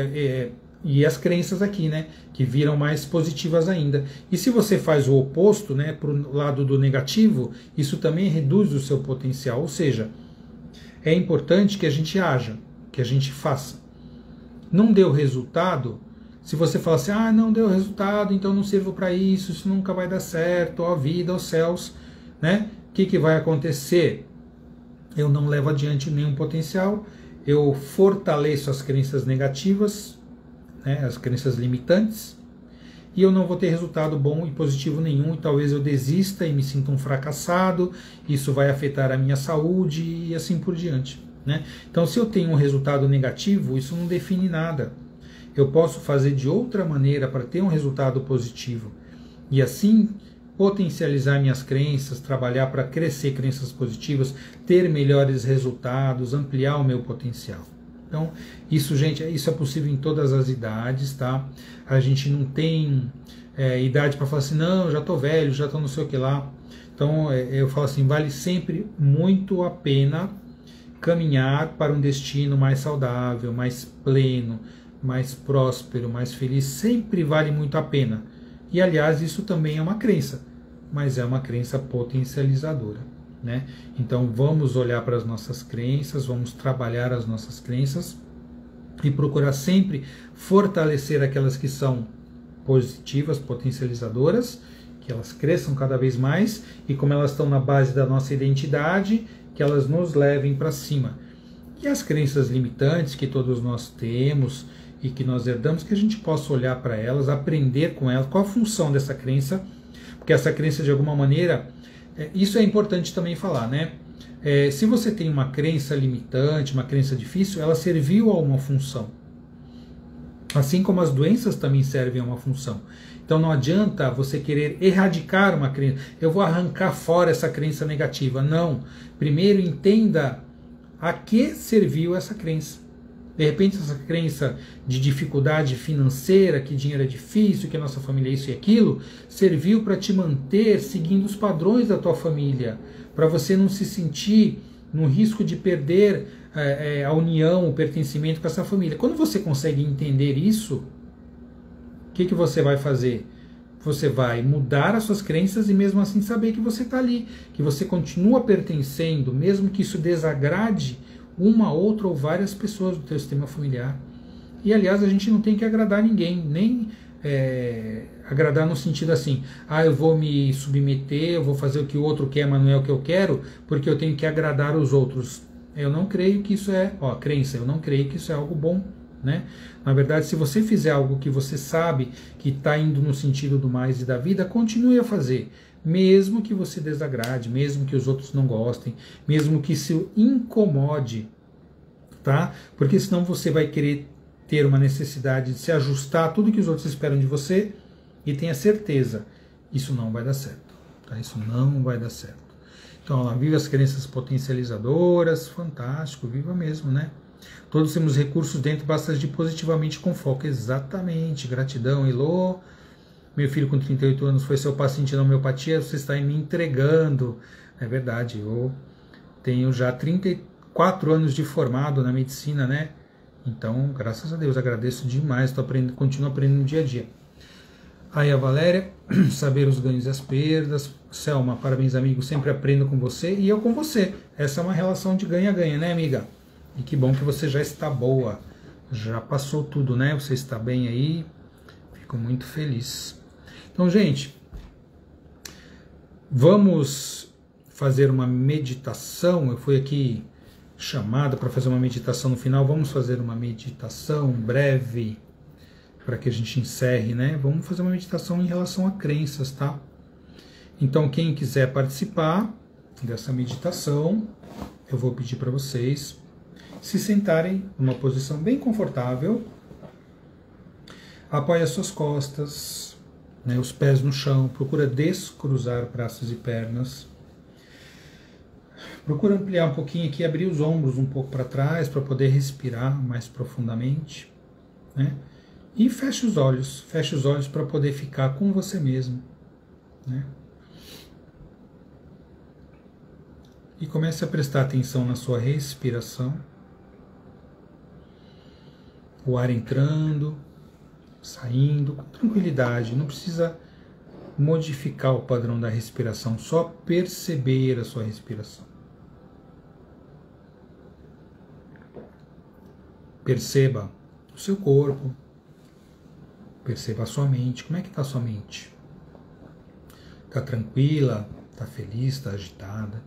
e as crenças aqui, né, que viram mais positivas ainda. E se você faz o oposto, né, para o lado do negativo, isso também reduz o seu potencial. Ou seja, é importante que a gente haja, que a gente faça. Não deu resultado, se você fala assim, não deu resultado, então não sirvo para isso, isso nunca vai dar certo, ó vida, ó céus, né? O que vai acontecer? Eu não levo adiante nenhum potencial, eu fortaleço as crenças negativas, né, as crenças limitantes, e eu não vou ter resultado bom e positivo nenhum, e talvez eu desista e me sinta um fracassado, isso vai afetar a minha saúde e assim por diante. Né? Então, se eu tenho um resultado negativo, isso não define nada. Eu posso fazer de outra maneira para ter um resultado positivo e assim potencializar minhas crenças, trabalhar para crescer crenças positivas, ter melhores resultados, ampliar o meu potencial. Então, isso, gente, isso é possível em todas as idades, tá? A gente não tem idade para falar assim, não, já estou velho, já estou não sei o que lá. Então, eu falo assim, vale sempre muito a pena caminhar para um destino mais saudável, mais pleno, mais próspero, mais feliz, sempre vale muito a pena. E, aliás, isso também é uma crença, mas é uma crença potencializadora. Né? Então, vamos olhar para as nossas crenças, vamos trabalhar as nossas crenças e procurar sempre fortalecer aquelas que são positivas, potencializadoras, que elas cresçam cada vez mais e, como elas estão na base da nossa identidade, que elas nos levem para cima. E as crenças limitantes que todos nós temos e que nós herdamos, que a gente possa olhar para elas, aprender com elas, qual a função dessa crença, porque essa crença, de alguma maneira, isso é importante também falar, né? Se você tem uma crença limitante, uma crença difícil, ela serviu a uma função. Assim como as doenças também servem a uma função. Então não adianta você querer erradicar uma crença. Eu vou arrancar fora essa crença negativa. Não. Primeiro entenda a que serviu essa crença. De repente essa crença de dificuldade financeira, que dinheiro é difícil, que a nossa família é isso e aquilo, serviu para te manter seguindo os padrões da tua família, para você não se sentir no risco de perder a união, o pertencimento com essa família. Quando você consegue entender isso, o que você vai fazer? Você vai mudar as suas crenças e mesmo assim saber que você está ali, que você continua pertencendo, mesmo que isso desagrade uma, outra ou várias pessoas do teu sistema familiar. E, aliás, a gente não tem que agradar ninguém, nem agradar no sentido assim, eu vou me submeter, eu vou fazer o que o outro quer, mas não é o que eu quero, porque eu tenho que agradar os outros. Eu não creio que isso crença, eu não creio que isso é algo bom. Né? Na verdade, se você fizer algo que você sabe que está indo no sentido do mais e da vida, continue a fazer, mesmo que você desagrade, mesmo que os outros não gostem, mesmo que isso incomode, tá? Porque senão você vai querer ter uma necessidade de se ajustar a tudo que os outros esperam de você e tenha certeza, isso não vai dar certo, tá? Isso não vai dar certo. Então, viva as crenças potencializadoras, fantástico, viva mesmo, né? Todos temos recursos dentro, basta agir positivamente com foco. Exatamente, gratidão, Elô. Meu filho com 38 anos foi seu paciente na homeopatia, você está me entregando. É verdade, eu tenho já 34 anos de formado na medicina, né? Então, graças a Deus, agradeço demais, continuo aprendendo no dia a dia. Aí a Valéria, saber os ganhos e as perdas. Selma, parabéns, amigo, sempre aprendo com você e eu com você. Essa é uma relação de ganha-ganha, né, amiga? E que bom que você já está boa, já passou tudo, né? Você está bem aí, fico muito feliz. Então, gente, vamos fazer uma meditação. Eu fui aqui chamado para fazer uma meditação no final. Vamos fazer uma meditação breve para que a gente encerre, né? Vamos fazer uma meditação em relação a crenças, tá? Então, quem quiser participar dessa meditação, eu vou pedir para vocês se sentarem numa posição bem confortável, apoie as suas costas, né, os pés no chão, procura descruzar braços e pernas. Procura ampliar um pouquinho aqui, abrir os ombros um pouco para trás para poder respirar mais profundamente, né? E feche os olhos para poder ficar com você mesmo, né? E comece a prestar atenção na sua respiração. O ar entrando, saindo com tranquilidade, não precisa modificar o padrão da respiração, só perceber a sua respiração. Perceba o seu corpo, perceba a sua mente. Como é que está a sua mente? Está tranquila? Está feliz? Está agitada?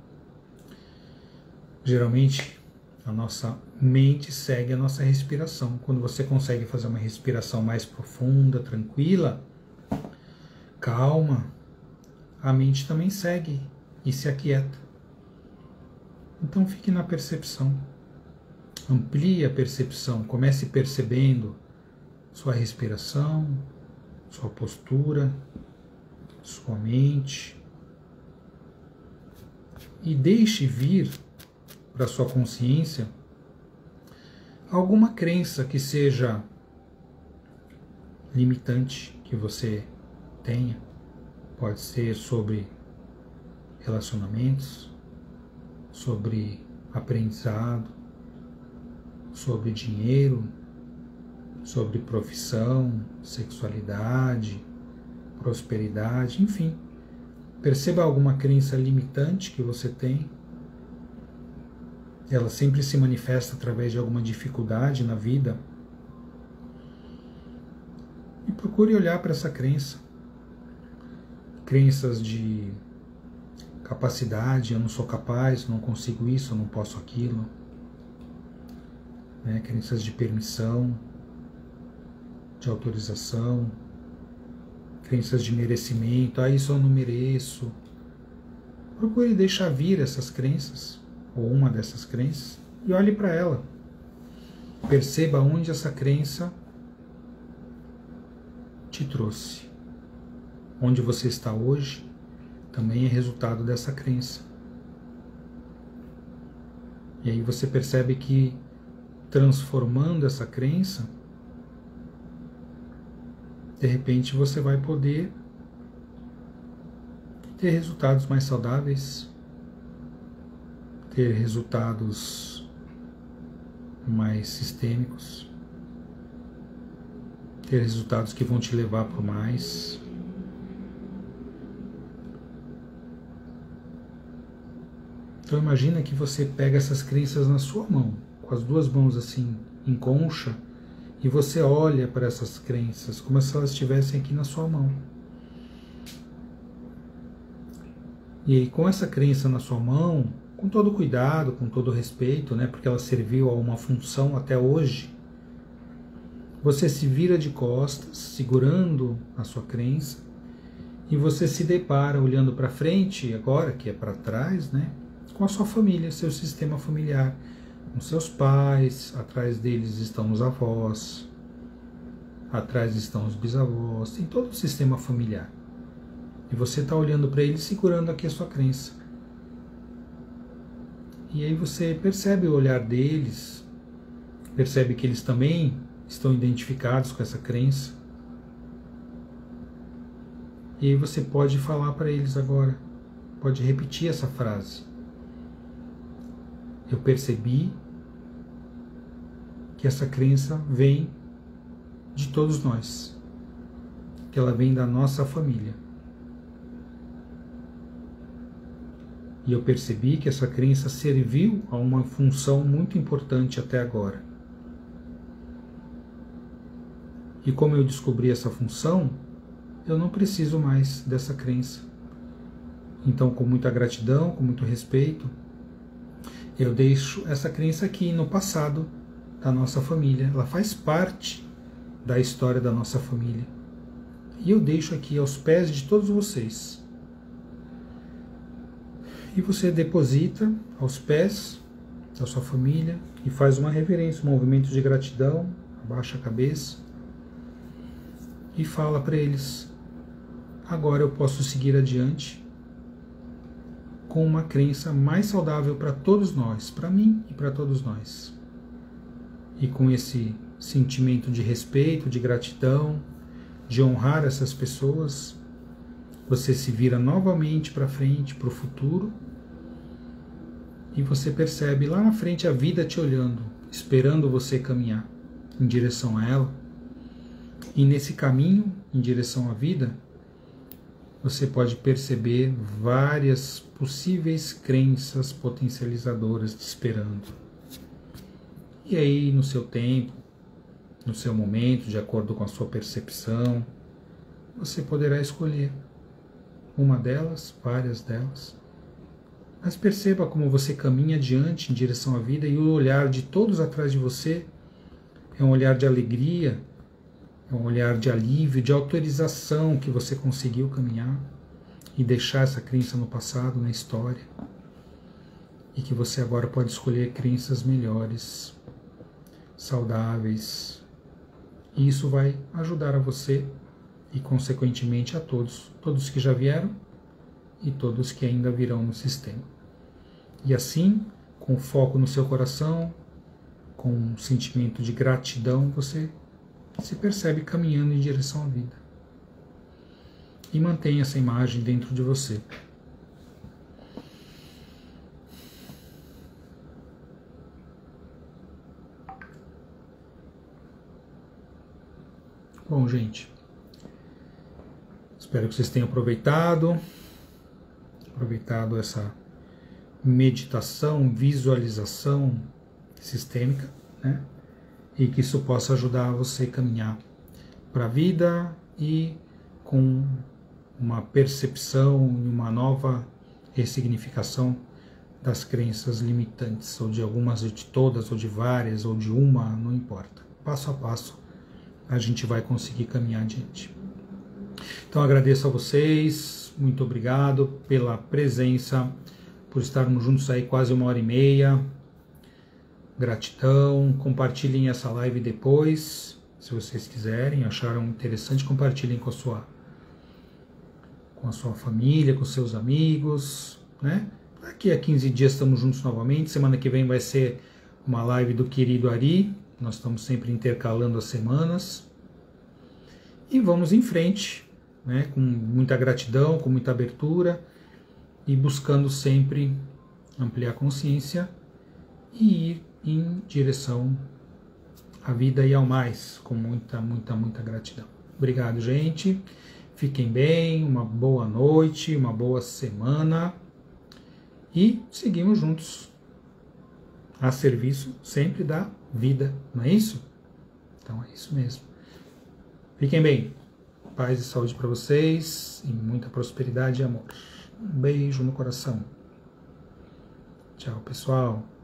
Geralmente a nossa mente segue a nossa respiração. Quando você consegue fazer uma respiração mais profunda, tranquila, calma, a mente também segue e se aquieta. Então fique na percepção. Amplie a percepção, comece percebendo sua respiração, sua postura, sua mente. E deixe vir para sua consciência alguma crença que seja limitante que você tenha. Pode ser sobre relacionamentos, sobre aprendizado, sobre dinheiro, sobre profissão, sexualidade, prosperidade, enfim. Perceba alguma crença limitante que você tem. Ela sempre se manifesta através de alguma dificuldade na vida. E procure olhar para essa crença. Crenças de capacidade, eu não sou capaz, não consigo isso, eu não posso aquilo. Né? Crenças de permissão, de autorização, crenças de merecimento, isso eu não mereço. Procure deixar vir essas crenças, ou uma dessas crenças, e olhe para ela. Perceba onde essa crença te trouxe. Onde você está hoje também é resultado dessa crença. E aí você percebe que transformando essa crença, de repente você vai poder ter resultados mais saudáveis, ter resultados mais sistêmicos, ter resultados que vão te levar para o mais. Então imagina que você pega essas crenças na sua mão, com as duas mãos assim em concha, e você olha para essas crenças como se elas estivessem aqui na sua mão. E aí, com essa crença na sua mão, com todo cuidado, com todo respeito, né, porque ela serviu a uma função até hoje, você se vira de costas, segurando a sua crença, e você se depara olhando para frente, agora que é para trás, né, com a sua família, seu sistema familiar, com seus pais, atrás deles estão os avós, atrás estão os bisavós, tem todo o sistema familiar. E você está olhando para eles, segurando aqui a sua crença. E aí você percebe o olhar deles, percebe que eles também estão identificados com essa crença. E aí você pode falar para eles agora, pode repetir essa frase. Eu percebi que essa crença vem de todos nós, que ela vem da nossa família. E eu percebi que essa crença serviu a uma função muito importante até agora. E como eu descobri essa função, eu não preciso mais dessa crença. Então, com muita gratidão, com muito respeito, eu deixo essa crença aqui no passado da nossa família. Ela faz parte da história da nossa família. E eu deixo aqui aos pés de todos vocês. E você deposita aos pés da sua família e faz uma reverência, um movimento de gratidão, abaixa a cabeça e fala para eles: agora eu posso seguir adiante com uma crença mais saudável para todos nós, para mim e para todos nós. E com esse sentimento de respeito, de gratidão, de honrar essas pessoas, você se vira novamente para frente, para o futuro, e você percebe lá na frente a vida te olhando, esperando você caminhar em direção a ela. E nesse caminho em direção à vida, você pode perceber várias possíveis crenças potencializadoras te esperando. E aí, no seu tempo, no seu momento, de acordo com a sua percepção, você poderá escolher uma delas, várias delas. Mas perceba como você caminha adiante em direção à vida, e o olhar de todos atrás de você é um olhar de alegria, é um olhar de alívio, de autorização que você conseguiu caminhar e deixar essa crença no passado, na história, e que você agora pode escolher crenças melhores, saudáveis, e isso vai ajudar a você e consequentemente a todos que já vieram e todos que ainda virão no sistema. E assim, com foco no seu coração, com um sentimento de gratidão, você se percebe caminhando em direção à vida. E mantenha essa imagem dentro de você. Bom, gente, espero que vocês tenham aproveitado essa meditação, visualização sistêmica, né? E que isso possa ajudar você a caminhar para a vida e com uma percepção e uma nova ressignificação das crenças limitantes, ou de algumas, ou de todas, ou de várias, ou de uma, não importa. Passo a passo a gente vai conseguir caminhar adiante. Então agradeço a vocês, muito obrigado pela presença, por estarmos juntos aí quase 1h30. Gratidão, compartilhem essa live depois, se vocês quiserem, acharam interessante, compartilhem com a sua família, com seus amigos, né? Daqui a 15 dias estamos juntos novamente, semana que vem vai ser uma live do querido Ari, nós estamos sempre intercalando as semanas, e vamos em frente, né? Com muita gratidão, com muita abertura, e buscando sempre ampliar a consciência e ir em direção à vida e ao mais, com muita, muita, muita gratidão. Obrigado, gente. Fiquem bem, uma boa noite, uma boa semana e seguimos juntos a serviço sempre da vida, não é isso? Então é isso mesmo. Fiquem bem. Paz e saúde para vocês e muita prosperidade e amor. Um beijo no coração. Tchau, pessoal.